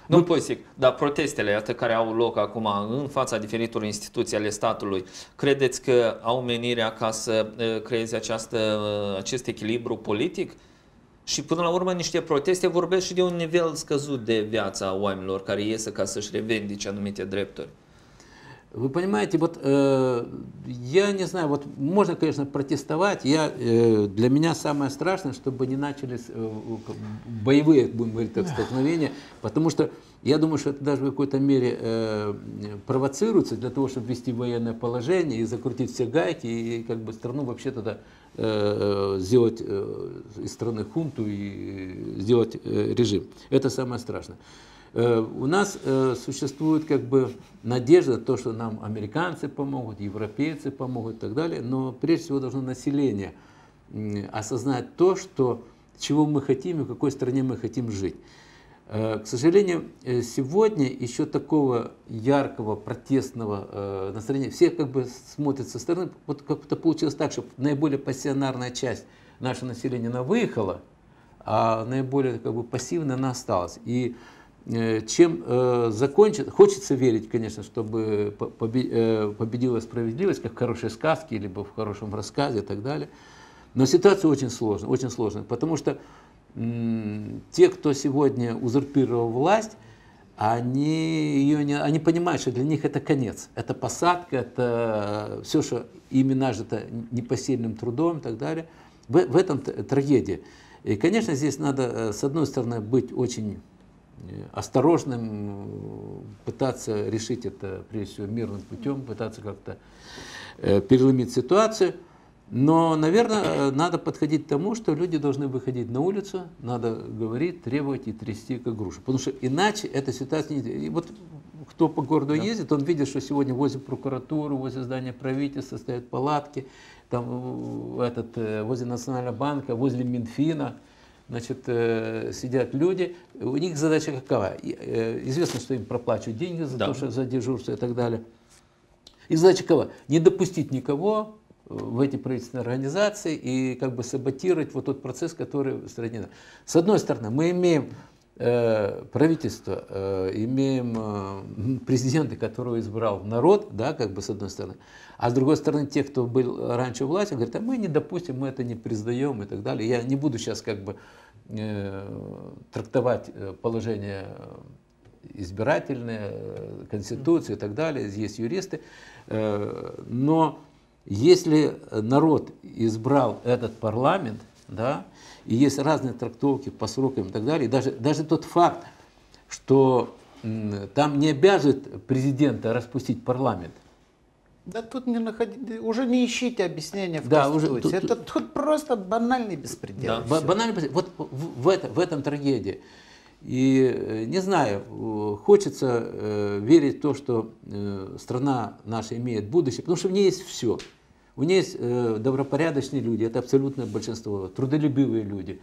Nu pot zic, dar protestele iată, care au loc acum în fața diferitor instituții ale statului, credeți că au menirea ca să creeze acest echilibru politic? Și până la urmă niște proteste vorbesc și de un nivel scăzut de viață a oamenilor care iese ca să-și revendice anumite drepturi. Вы понимаете, вот я не знаю, вот можно, конечно, протестовать. Для меня самое страшное, чтобы не начались боевые, будем говорить так, столкновения, потому что я думаю, что это даже в какой-то мере провоцируется для того, чтобы ввести военное положение и закрутить все гайки, и как бы страну вообще тогда сделать из страны хунту и сделать режим. Это самое страшное. У нас существует как бы надежда на то, что нам американцы помогут, европейцы помогут и так далее, но прежде всего должно население осознать то, чего мы хотим и в какой стране мы хотим жить. К сожалению, сегодня еще такого яркого протестного настроения, все как бы смотрят со стороны, вот как-то получилось так, что наиболее пассионарная часть нашего населения, она выехала, а наиболее как бы пассивная она осталась. И чем закончится, хочется верить, конечно, чтобы победила справедливость, как в хорошей сказке, либо в хорошем рассказе и так далее. Но ситуация очень сложная, потому что те, кто сегодня узурпировал власть, они понимают, что для них это конец, это посадка, это все, что ими нажито непосильным трудом и так далее. В этом трагедия. И, конечно, здесь надо, с одной стороны, быть очень осторожным, пытаться решить это, прежде всего, мирным путем, пытаться как-то переломить ситуацию. Но, наверное, надо подходить к тому, что люди должны выходить на улицу, надо говорить, требовать и трясти как грушу. Потому что иначе эта ситуация не... И вот кто по городу ездит, он видит, что сегодня возле прокуратуры, возле здания правительства стоят палатки, там возле Национального банка, возле Минфина, значит, сидят люди. У них задача какова? Известно, что им проплачивают деньги за то, что за дежурство и так далее. И задача какова? Не допустить никого в эти правительственные организации и как бы саботировать вот тот процесс, который в стране. С одной стороны, мы имеем правительство, имеем президента, которого избрал народ, да, как бы с одной стороны, а с другой стороны, те, кто был раньше у власти, говорят, а мы не допустим, мы это не признаем и так далее. Я не буду сейчас как бы трактовать положение избирательное, конституции и так далее, есть юристы, но если народ избрал этот парламент, да, и есть разные трактовки по срокам и так далее, и даже тот факт, что там не обязывает президента распустить парламент. Да тут уже не ищите объяснения в Конституции. Это тут просто банальный беспредел. Да, банальный беспредел. Вот в этом трагедия. И не знаю, хочется верить в то, что страна наша имеет будущее, потому что в ней есть все. У нее есть добропорядочные люди, это абсолютное большинство, трудолюбивые люди,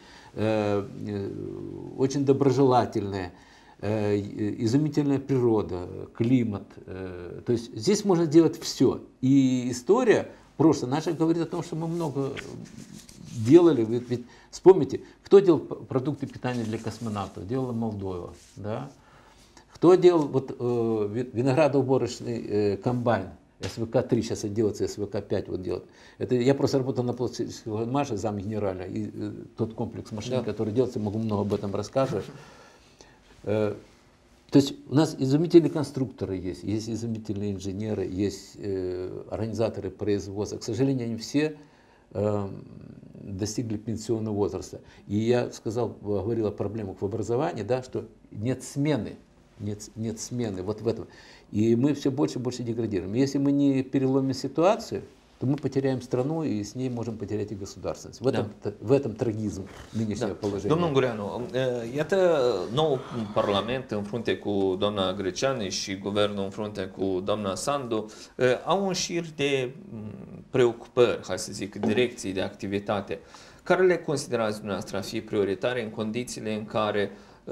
очень доброжелательные, изумительная природа, климат. То есть здесь можно делать все. И история прошлая наша говорит о том, что мы много делали. Ведь вспомните, кто делал продукты питания для космонавтов? Делала Молдова. Да? Кто делал виноградоуборочный комбайн? СВК-3 сейчас делается, СВК-5 вот делает. Это я просто работал на площади Маши, зам генерального, и тот комплекс машин, который делается, могу много об этом рассказывать. То есть у нас изумительные конструкторы есть изумительные инженеры, есть организаторы производства. К сожалению, они все достигли пенсионного возраста. И я говорил о проблемах в образовании, да, что нет смены. Нет смены вот в этом. И мы все больше и больше деградируем. Если мы не переломим ситуацию, то мы потеряем страну и с ней можем потерять и государственность. В этом трагизm nынешнего положения. Domnul Ungureanu, iată nou parlament în frunte cu doamna Greceanu și guvernul în frunte cu doamna Sandu au un șir de preocupări, hai să zic, direcții de activitate. Care le considerați dumneavoastră a fi prioritare în condițiile în care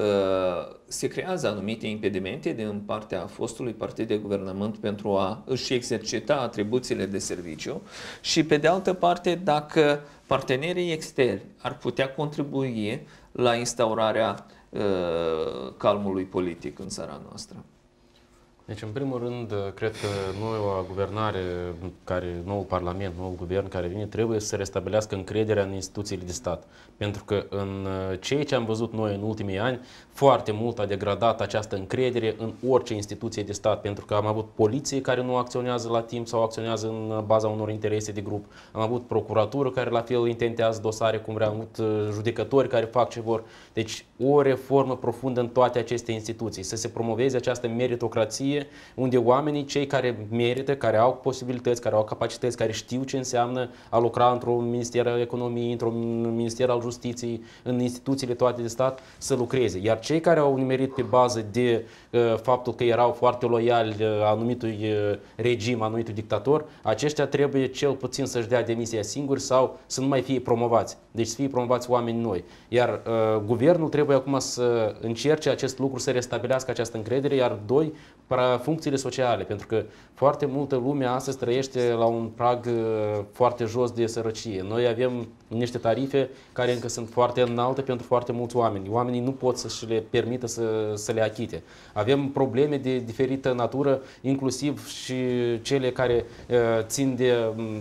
se creează anumite impedimente din partea fostului partid de guvernământ pentru a își exercita atribuțiile de serviciu și, pe de altă parte, dacă partenerii externi ar putea contribui la instaurarea calmului politic în țara noastră? Deci, în primul rând, cred că noua guvernare, noul parlament, noul guvern care vine, trebuie să restabilească încrederea în instituțiile de stat. Pentru că în ceea ce am văzut noi în ultimii ani, foarte mult a degradat această încredere în orice instituție de stat. Pentru că am avut poliție care nu acționează la timp sau acționează în baza unor interese de grup. Am avut procuratură care la fel intentează dosare cum vrea, am avut judecători care fac ce vor. Deci, o reformă profundă în toate aceste instituții. Să se promoveze această meritocrație unde oamenii, cei care merită, care au posibilități, care au capacități, care știu ce înseamnă a lucra într-un minister al economiei, într-un minister al justiției, în instituțiile toate de stat, să lucreze. Iar cei care au nimerit pe bază de faptul că erau foarte loiali anumitui regim, anumitui dictator, aceștia trebuie cel puțin să-și dea demisia singuri sau să nu mai fie promovați. Deci să fie promovați oameni noi. Iar guvernul trebuie acum să încerce acest lucru, să restabilească această încredere, iar doi, funcțiile sociale, pentru că foarte multă lume astăzi trăiește la un prag foarte jos de sărăcie. Noi avem niște tarife care încă sunt foarte înalte pentru foarte mulți oameni. Oamenii nu pot să-și le permită să le achite. Avem probleme de diferită natură, inclusiv și cele care țin de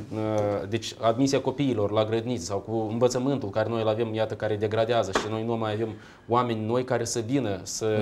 deci admisia copiilor la grădinițe sau cu învățământul care noi îl avem, iată, care degradează și noi nu mai avem oameni noi care să vină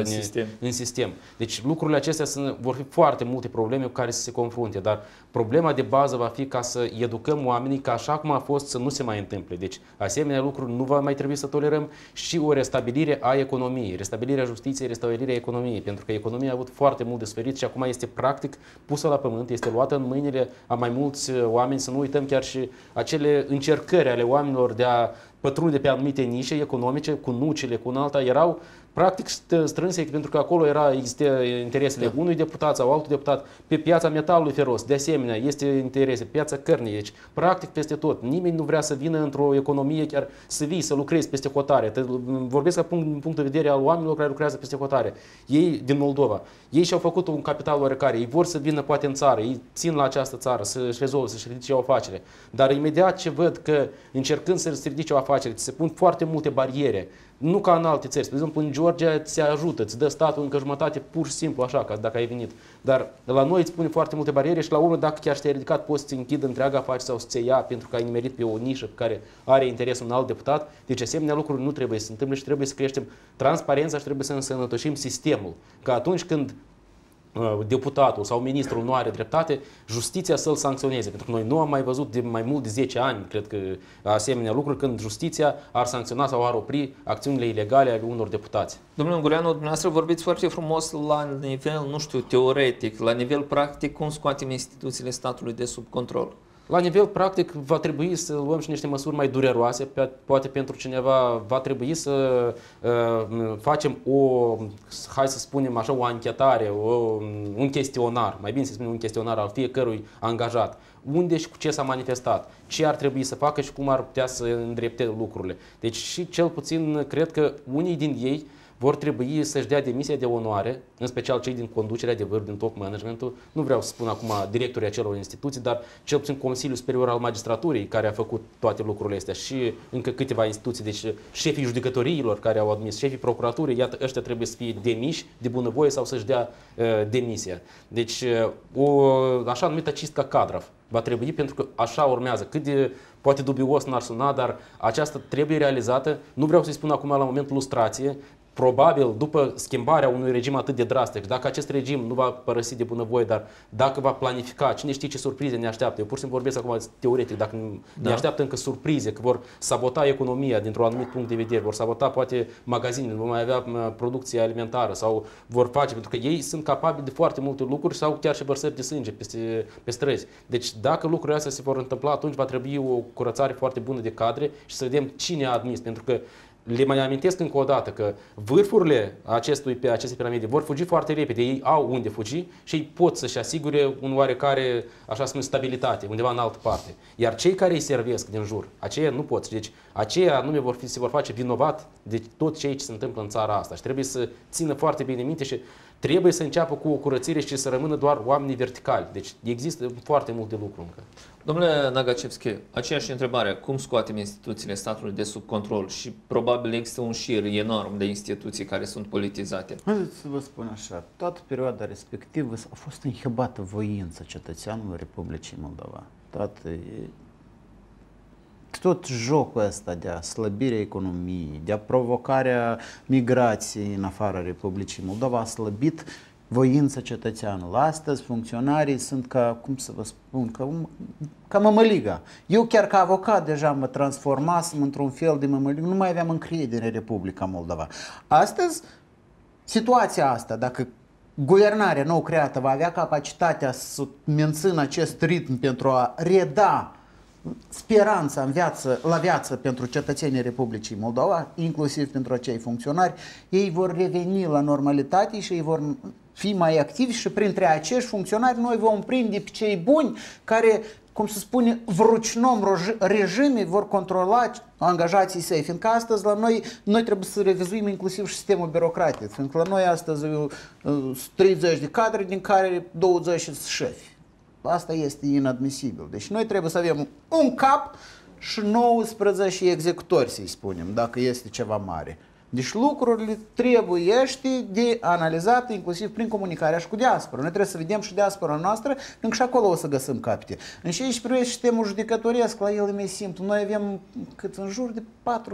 în sistem. Deci lucrurile acestea vor fi foarte multe probleme cu care să se confrunte, dar problema de bază va fi ca să educăm oamenii ca așa cum a fost să nu se mai întâmple. Deci asemenea lucruri nu va mai trebui să tolerăm și o restabilire a economiei, restabilirea justiției, restabilirea economiei, pentru că economia a avut foarte mult de suferit și acum este practic pusă la pământ, este luată în mâinile a mai mulți oameni, să nu uităm chiar și acele încercări ale oamenilor de a pătrunde pe anumite nișe economice, cu nucile, cu un alta, erau practic strânse, pentru că acolo există interesele unui deputat sau altul deputat. Pe piața metalului feros, de asemenea, este interese, piața cărnii, deci practic peste tot. Nimeni nu vrea să vină într-o economie chiar să vii, să lucrezi peste hotare. Vorbesc din punct de vedere al oamenilor care lucrează peste hotare. Ei din Moldova, ei și-au făcut un capital oarecare, ei vor să vină poate în țară, ei țin la această țară să-și rezolve, să-și ridice o afacere. Dar imediat ce văd că încercând să-și ridice o afacere, se pun foarte multe bariere, nu ca în alte țări. De exemplu, în Georgia ți ajută, îți dă statul încă jumătate pur și simplu așa, ca dacă ai venit. Dar la noi îți pune foarte multe bariere și la urmă, dacă chiar te-ai ridicat, poți să-ți închidă întreaga afacere sau să-ți ia pentru că ai nimerit pe o nișă pe care are interes un alt deputat. Deci asemenea lucruri nu trebuie să se întâmple și trebuie să creștem transparența și trebuie să însănătoșim sistemul. Că atunci când deputatul sau ministrul nu are dreptate, justiția să-l sancționeze. Pentru că noi nu am mai văzut de mai mult de 10 ani, cred că, asemenea lucruri, când justiția ar sancționa sau ar opri acțiunile ilegale ale unor deputați. Domnule Ungureanu, dumneavoastră vorbiți foarte frumos la nivel, nu știu, teoretic, la nivel practic, cum scoatem instituțiile statului de sub control? La nivel practic va trebui să luăm și niște măsuri mai dureroase, poate pentru cineva va trebui să facem hai să spunem așa, o anchetare, un chestionar, mai bine să spunem un chestionar al fiecărui angajat. Unde și cu ce s-a manifestat, ce ar trebui să facă și cum ar putea să îndrepte lucrurile. Deci și cel puțin cred că unii din ei vor trebui să-și dea demisia de onoare, în special cei din conducerea de vârf, din top managementul. Nu vreau să spun acum directorii acelor instituții, dar cel puțin Consiliul Superior al Magistraturii, care a făcut toate lucrurile astea și încă câteva instituții, deci șefii judecătoriilor care au admis, șefii procuraturii, iată, ăștia trebuie să fie demiși de bunăvoie sau să-și dea demisia. Deci o așa numită cistcă Cadrov va trebui, pentru că așa urmează. Cât de poate dubios n-ar suna, dar aceasta trebuie realizată. Nu vreau să-i spun acum la momentul lustrație. Probabil, după schimbarea unui regim atât de drastic, dacă acest regim nu va părăsi de bunăvoie, dar dacă va planifica, cine știe ce surprize ne așteaptă. Eu pur și simplu vorbesc acum teoretic, dacă ne așteaptă încă surprize, că vor sabota economia dintr-un anumit punct de vedere, vor sabota poate magazinele, nu mai avea producție alimentară sau vor face, pentru că ei sunt capabili de foarte multe lucruri sau chiar și vărsări de sânge pe străzi. Deci dacă lucrurile astea se vor întâmpla, atunci va trebui o curățare foarte bună de cadre și să vedem cine a admis, pentru că le mai amintesc încă o dată că vârfurile acestei piramide vor fugi foarte repede, ei au unde fugi și ei pot să-și asigure un oarecare, așa spune, stabilitate undeva în altă parte. Iar cei care îi servesc din jur, aceia nu pot. Deci aceia anume se vor face vinovat de tot ceea ce se întâmplă în țara asta și trebuie să țină foarte bine minte și trebuie să înceapă cu o curățire și să rămână doar oamenii verticali. Deci există foarte multe lucruri încă. Domnule Nagacevski, aceeași întrebare. Cum scoatem instituțiile statului de sub control? Și probabil există un șir enorm de instituții care sunt politizate. Să vă spun așa, toată perioada respectivă a fost inhibată voința cetățeanului Republicii Moldova. Tot jocul ăsta de a slăbirea economiei, de a provocarea migrației în afara Republicii Moldova a slăbit voința cetățeanului. Astăzi funcționarii sunt ca, cum să vă spun, ca mămăliga. Eu chiar ca avocat deja mă transformasem într-un fel de mămăligă, nu mai aveam încredere în Republica Moldova. Astăzi, situația asta, dacă guvernarea nou creată va avea capacitatea să mențină acest ritm pentru a reda speranța la viață pentru cetățenii Republicii Moldova, inclusiv pentru acei funcționari, ei vor reveni la normalitate și ei vor fi mai activi și printre acești funcționari noi vom prinde pe cei buni care, cum se spune, в ручном режиме vor controla angajații săi, fiindcă astăzi la noi trebuie să revizuim inclusiv și sistemul birocratic, fiindcă la noi astăzi 30 de cadre din care 20 sunt șefi. Asta este inadmisibil. Deci noi trebuie să avem un cap și 19 executori, să-i spunem, dacă este ceva mare. Deci lucrurile trebuie de analizate inclusiv prin comunicarea și cu diaspora. Noi trebuie să vedem și diaspora noastră, pentru că și acolo o să găsim capete. În ceea ce privește sistemul judecătoresc, la el e mai simplu. Noi avem în jur de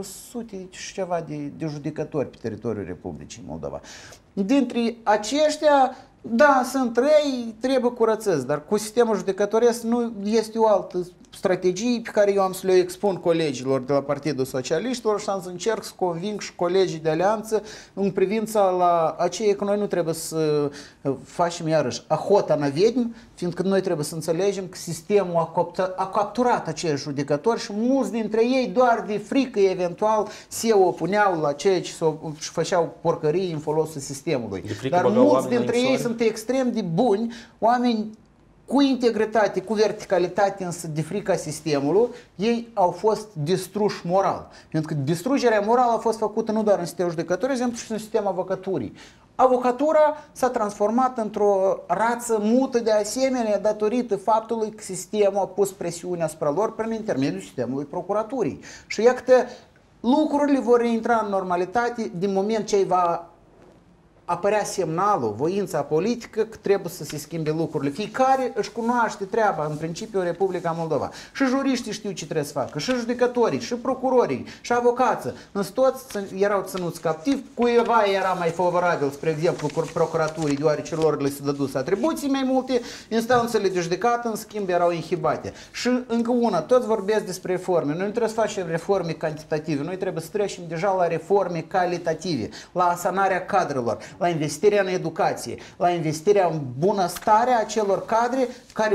400 și ceva de judecători pe teritoriul Republicii Moldova. Dintre aceștia, da, sunt răi, trebuie curățăți, dar cu sistemul judecătoresc nu este o altă strategie pe care eu am să le expun colegilor de la Partidul Socialiștilor și am să încerc să conving și colegii de alianță în privința la aceea că noi nu trebuie să facem iarăși ahota na vedmi, fiindcă noi trebuie să înțelegem că sistemul a capturat acei judecători și mulți dintre ei doar de frică eventual se opuneau la ceea ce și făceau porcării în folosul sistemului. Dar mulți dintre ei sunt extrem de buni, oameni cu integritate, cu verticalitate, însă de frica sistemului, ei au fost distruși moral. Pentru că distrugerea morală a fost făcută nu doar în sistemul judecătorii, ci și în sistemul avocaturii. Avocatura s-a transformat într-o rață mută de asemenea datorită faptului că sistemul a pus presiune asupra lor prin intermediul sistemului procuraturii. Și iată, lucrurile vor intra în normalitate din moment ce va apărea semnalul, voința politică că trebuie să se schimbe lucrurile. Fiecare își cunoaște treaba, în principiu, Republica Moldova. Și juriștii știu ce trebuie să facă, și judecătorii, și procurorii, și avocații. Însă toți erau ținuți captivi, cuiva era mai favorabil, spre exemplu, procuraturii, deoarece lor le se dădus atribuții mai multe, instanțele de judecată, în schimb, erau inhibate. Și încă una, toți vorbesc despre reforme. Noi nu trebuie să facem reforme cantitative, noi trebuie să trecem deja la reforme calitative, la asanarea cadrelor, la investirea în educație, la investirea în bunăstarea acelor cadre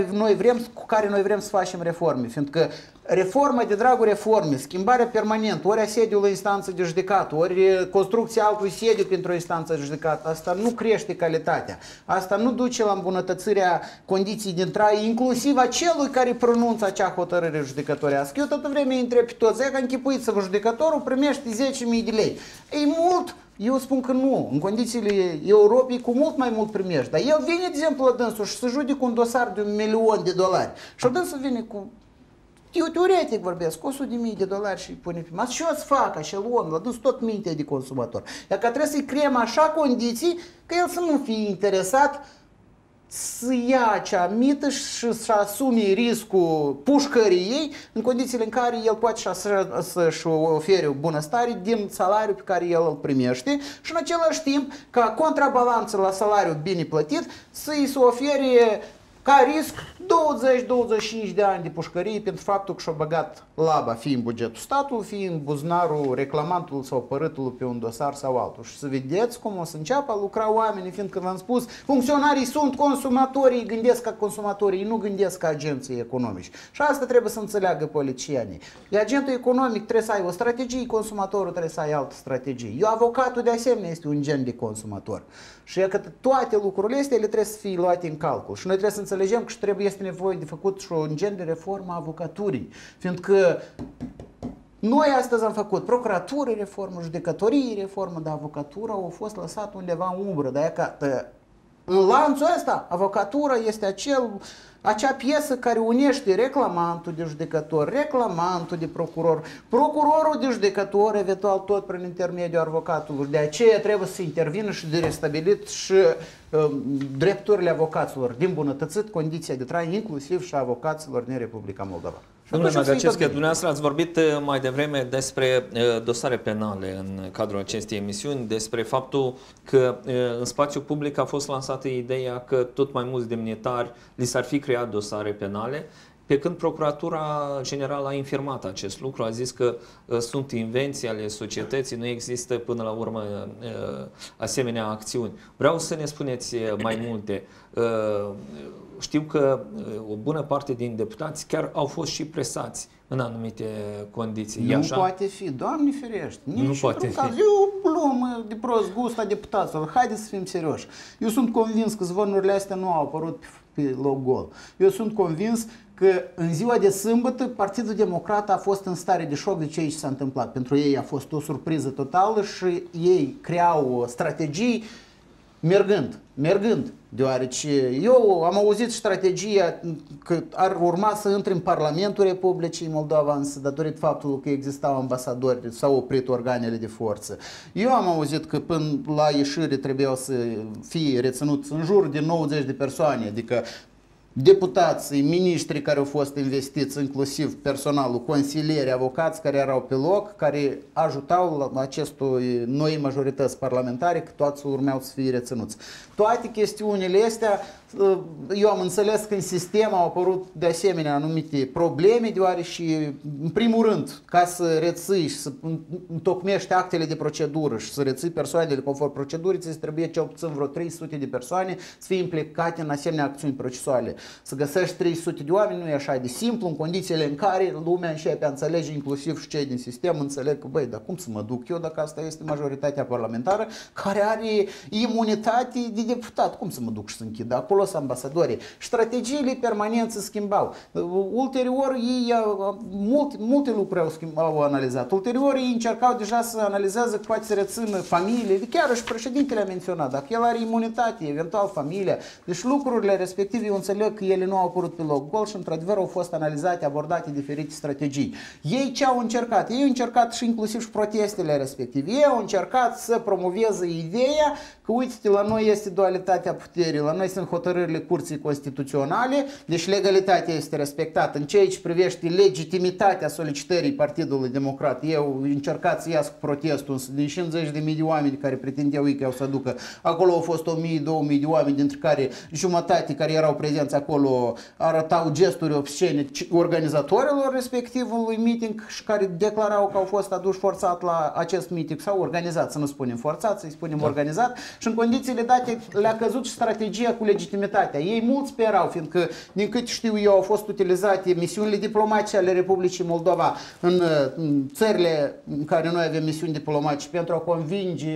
cu care noi vrem să facem reforme. Fiindcă reforma de dragul reforme, schimbarea permanentă, ori a sediului în instanță de judecată, ori construcția altui sediu pentru o instanță de judecată, asta nu crește calitatea. Asta nu duce la îmbunătățirea condiției din trai, inclusiv a celui care pronunță acea hotărâre judecătorească. Eu tot vremea întreb pe toți, că închipuiți-vă, judecătorul primește 10.000 de lei. E mult? Eu spun că nu. În condițiile Europei cu mult mai mult primești. Dar el vine, de exemplu, la dânsul și să judică un dosar de $1.000.000. Și dânsul vine cu, eu teoretic vorbesc, $100.000 și îi pune pe masă. Și eu să fac așa om, la dânsul tot mintea de consumator. Iar că trebuie să-i creăm așa condiții că el să nu fie interesat să ia acea mită și să asume riscul pușcăriei în condițiile în care el poate să-și ofere o bunăstare din salariul pe care el îl primește și în același timp, ca contrabalanță la salariul bine plătit, să-i se ofere ca risc 20-25 de ani de pușcărie pentru faptul că și-a băgat laba, fie în bugetul statului, fie în buzunarul reclamantului sau părâtului pe un dosar sau altul. Și să vedeți cum o să înceapă a lucra oamenii, fiindcă v-am spus, funcționarii sunt consumatorii, gândesc ca consumatorii, nu gândesc ca agenții economici. Și asta trebuie să înțeleagă politicienii. Agentul economic trebuie să ai o strategie, consumatorul trebuie să ai altă strategie. Eu, avocatul, de asemenea, este un gen de consumator. Și că toate lucrurile astea ele trebuie să fie luate în calcul. Și noi trebuie să înțelegem că este nevoie de făcut și un gen de reformă a avocaturii. Fiindcă noi astăzi am făcut procuratură reformă, judecătorie reformă, dar avocatura a fost lăsată undeva în umbră. De aia că În lanțul ăsta, avocatura este acea piesă care unește reclamantul de judecător, reclamantul de procuror, procurorul de judecător, eventual tot prin intermediul avocatului. De aceea trebuie să intervină și de restabilit și drepturile avocaților, de îmbunătățit condiția de trai, inclusiv și avocaților din Republica Moldova. Domnule Nagacevski, dumneavoastră ați vorbit mai devreme despre dosare penale în cadrul acestei emisiuni, despre faptul că în spațiu public a fost lansată ideea că tot mai mulți demnitari li s-ar fi creat dosare penale, pe când Procuratura Generală a infirmat acest lucru, a zis că sunt invenții ale societății, nu există până la urmă asemenea acțiuni. Vreau să ne spuneți mai multe. Știu că o bună parte din deputați chiar au fost și presați în anumite condiții. Nu poate fi, Doamne ferește. Nu poate fi. E o glumă de prost gust a deputaților. Haideți să fim serioși. Eu sunt convins că zvonurile astea nu au apărut pe loc gol. Eu sunt convins că în ziua de sâmbătă Partidul Democrat a fost în stare de șoc de ce s-a întâmplat. Pentru ei a fost o surpriză totală și ei creau strategii mergând, deoarece eu am auzit strategia că ar urma să intre în Parlamentul Republicii Moldova, însă datorită faptului că existau ambasadori, s-au oprit organele de forță. Eu am auzit că până la ieșire trebuiau să fie reținuți în jur de 90 de persoane, adică deputații, miniștri care au fost investiți, inclusiv personalul, consilieri, avocați care erau pe loc, care ajutau la acestui noi majorități parlamentare, că toți urmeau să fie reținuți. Toate chestiunile astea, eu am înțeles că în sistem au apărut de asemenea anumite probleme, deoarece, în primul rând, ca să reții și să întocmești actele de procedură și să reții persoanele conform procedurii, ți trebuie cel puțin vreo 300 de persoane să fie implicate în asemenea acțiuni procesuale. Să găsești 300 de oameni nu e așa de simplu, în condițiile în care lumea începe a înțelege, inclusiv și cei din sistem, înțeleg că, băi, dar cum să mă duc eu dacă asta este majoritatea parlamentară care are imunitate de deputat? Cum să mă duc și să închid? Acolo sunt ambasadorii. Strategiile permanent se schimbau. Ulterior, ei multe lucruri au analizat. Ulterior, ei încercau deja să analizeze că poate să rețină familie. Chiar și președintele a menționat. Dacă el are imunitate, eventual familia. Deci lucrurile respective, eu înțeleg că ele nu au apărut pe loc gol și într-adevăr au fost analizate, abordate diferite strategii. Ei ce au încercat? Ei au încercat și inclusiv și protestele respective. Ei au încercat să promoveze ideea că uite, la noi este dualitatea puterii, la noi sunt hotărârile Curții Constituționale, deci legalitatea este respectată. În ceea ce privește legitimitatea solicitării Partidului Democrat, ei au încercat să iasă cu protestul, însă din 50.000 de oameni care pretindeau ei că au să aducă, acolo au fost 1.000-2.000 de oameni, dintre care jumătate care erau prezenți acolo arătau gesturi obscene organizatorilor respectivului meeting și care declarau că au fost aduși forțat la acest meeting sau organizat, să nu spunem forțat, să-i spunem organizat, și în condițiile date le-a căzut și strategia cu legitimitatea. Ei mulți sperau, fiindcă, din cât știu eu, au fost utilizate misiunile diplomatice ale Republicii Moldova în țările în care noi avem misiuni diplomatice pentru a convinge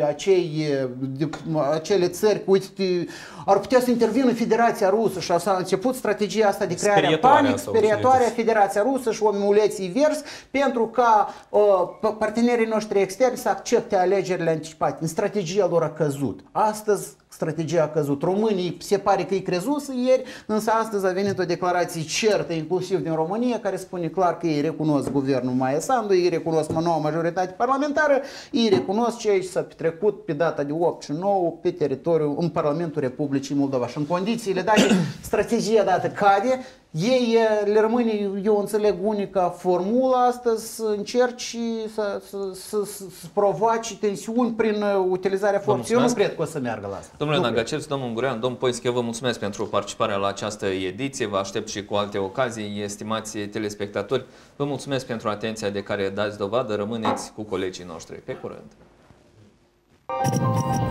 acele țări că, uite, ar putea să intervină Federația Rusă și s-a început strategia asta de creare a panic, sperietoare a Federația Rusă și omuleții vers pentru ca partenerii noștri externi să accepte alegerile anticipate. În strategia lor a căzut. Astăzi strategia a căzut. Românii se pare că îi crezuse ieri, însă astăzi a venit o declarație certă, inclusiv din România, care spune clar că ei recunosc guvernul Maia Sandu, ei recunosc noua majoritate parlamentară, ei recunosc ce s-a petrecut pe data de 8 și 9 pe teritoriul, în Parlamentul Republicii Moldova. Și în condițiile date, strategia dată cade, ei le rămâne, eu înțeleg, unica formulă astăzi să încerci să provoace tensiuni prin utilizarea forței. Eu nu cred că o să meargă la asta. Domnule Nagacevski, domnul Ungurean, domnul Poischie, vă mulțumesc pentru participarea la această ediție. Vă aștept și cu alte ocazii, estimați telespectatori. Vă mulțumesc pentru atenția de care dați dovadă. Rămâneți cu colegii noștri. Pe curând!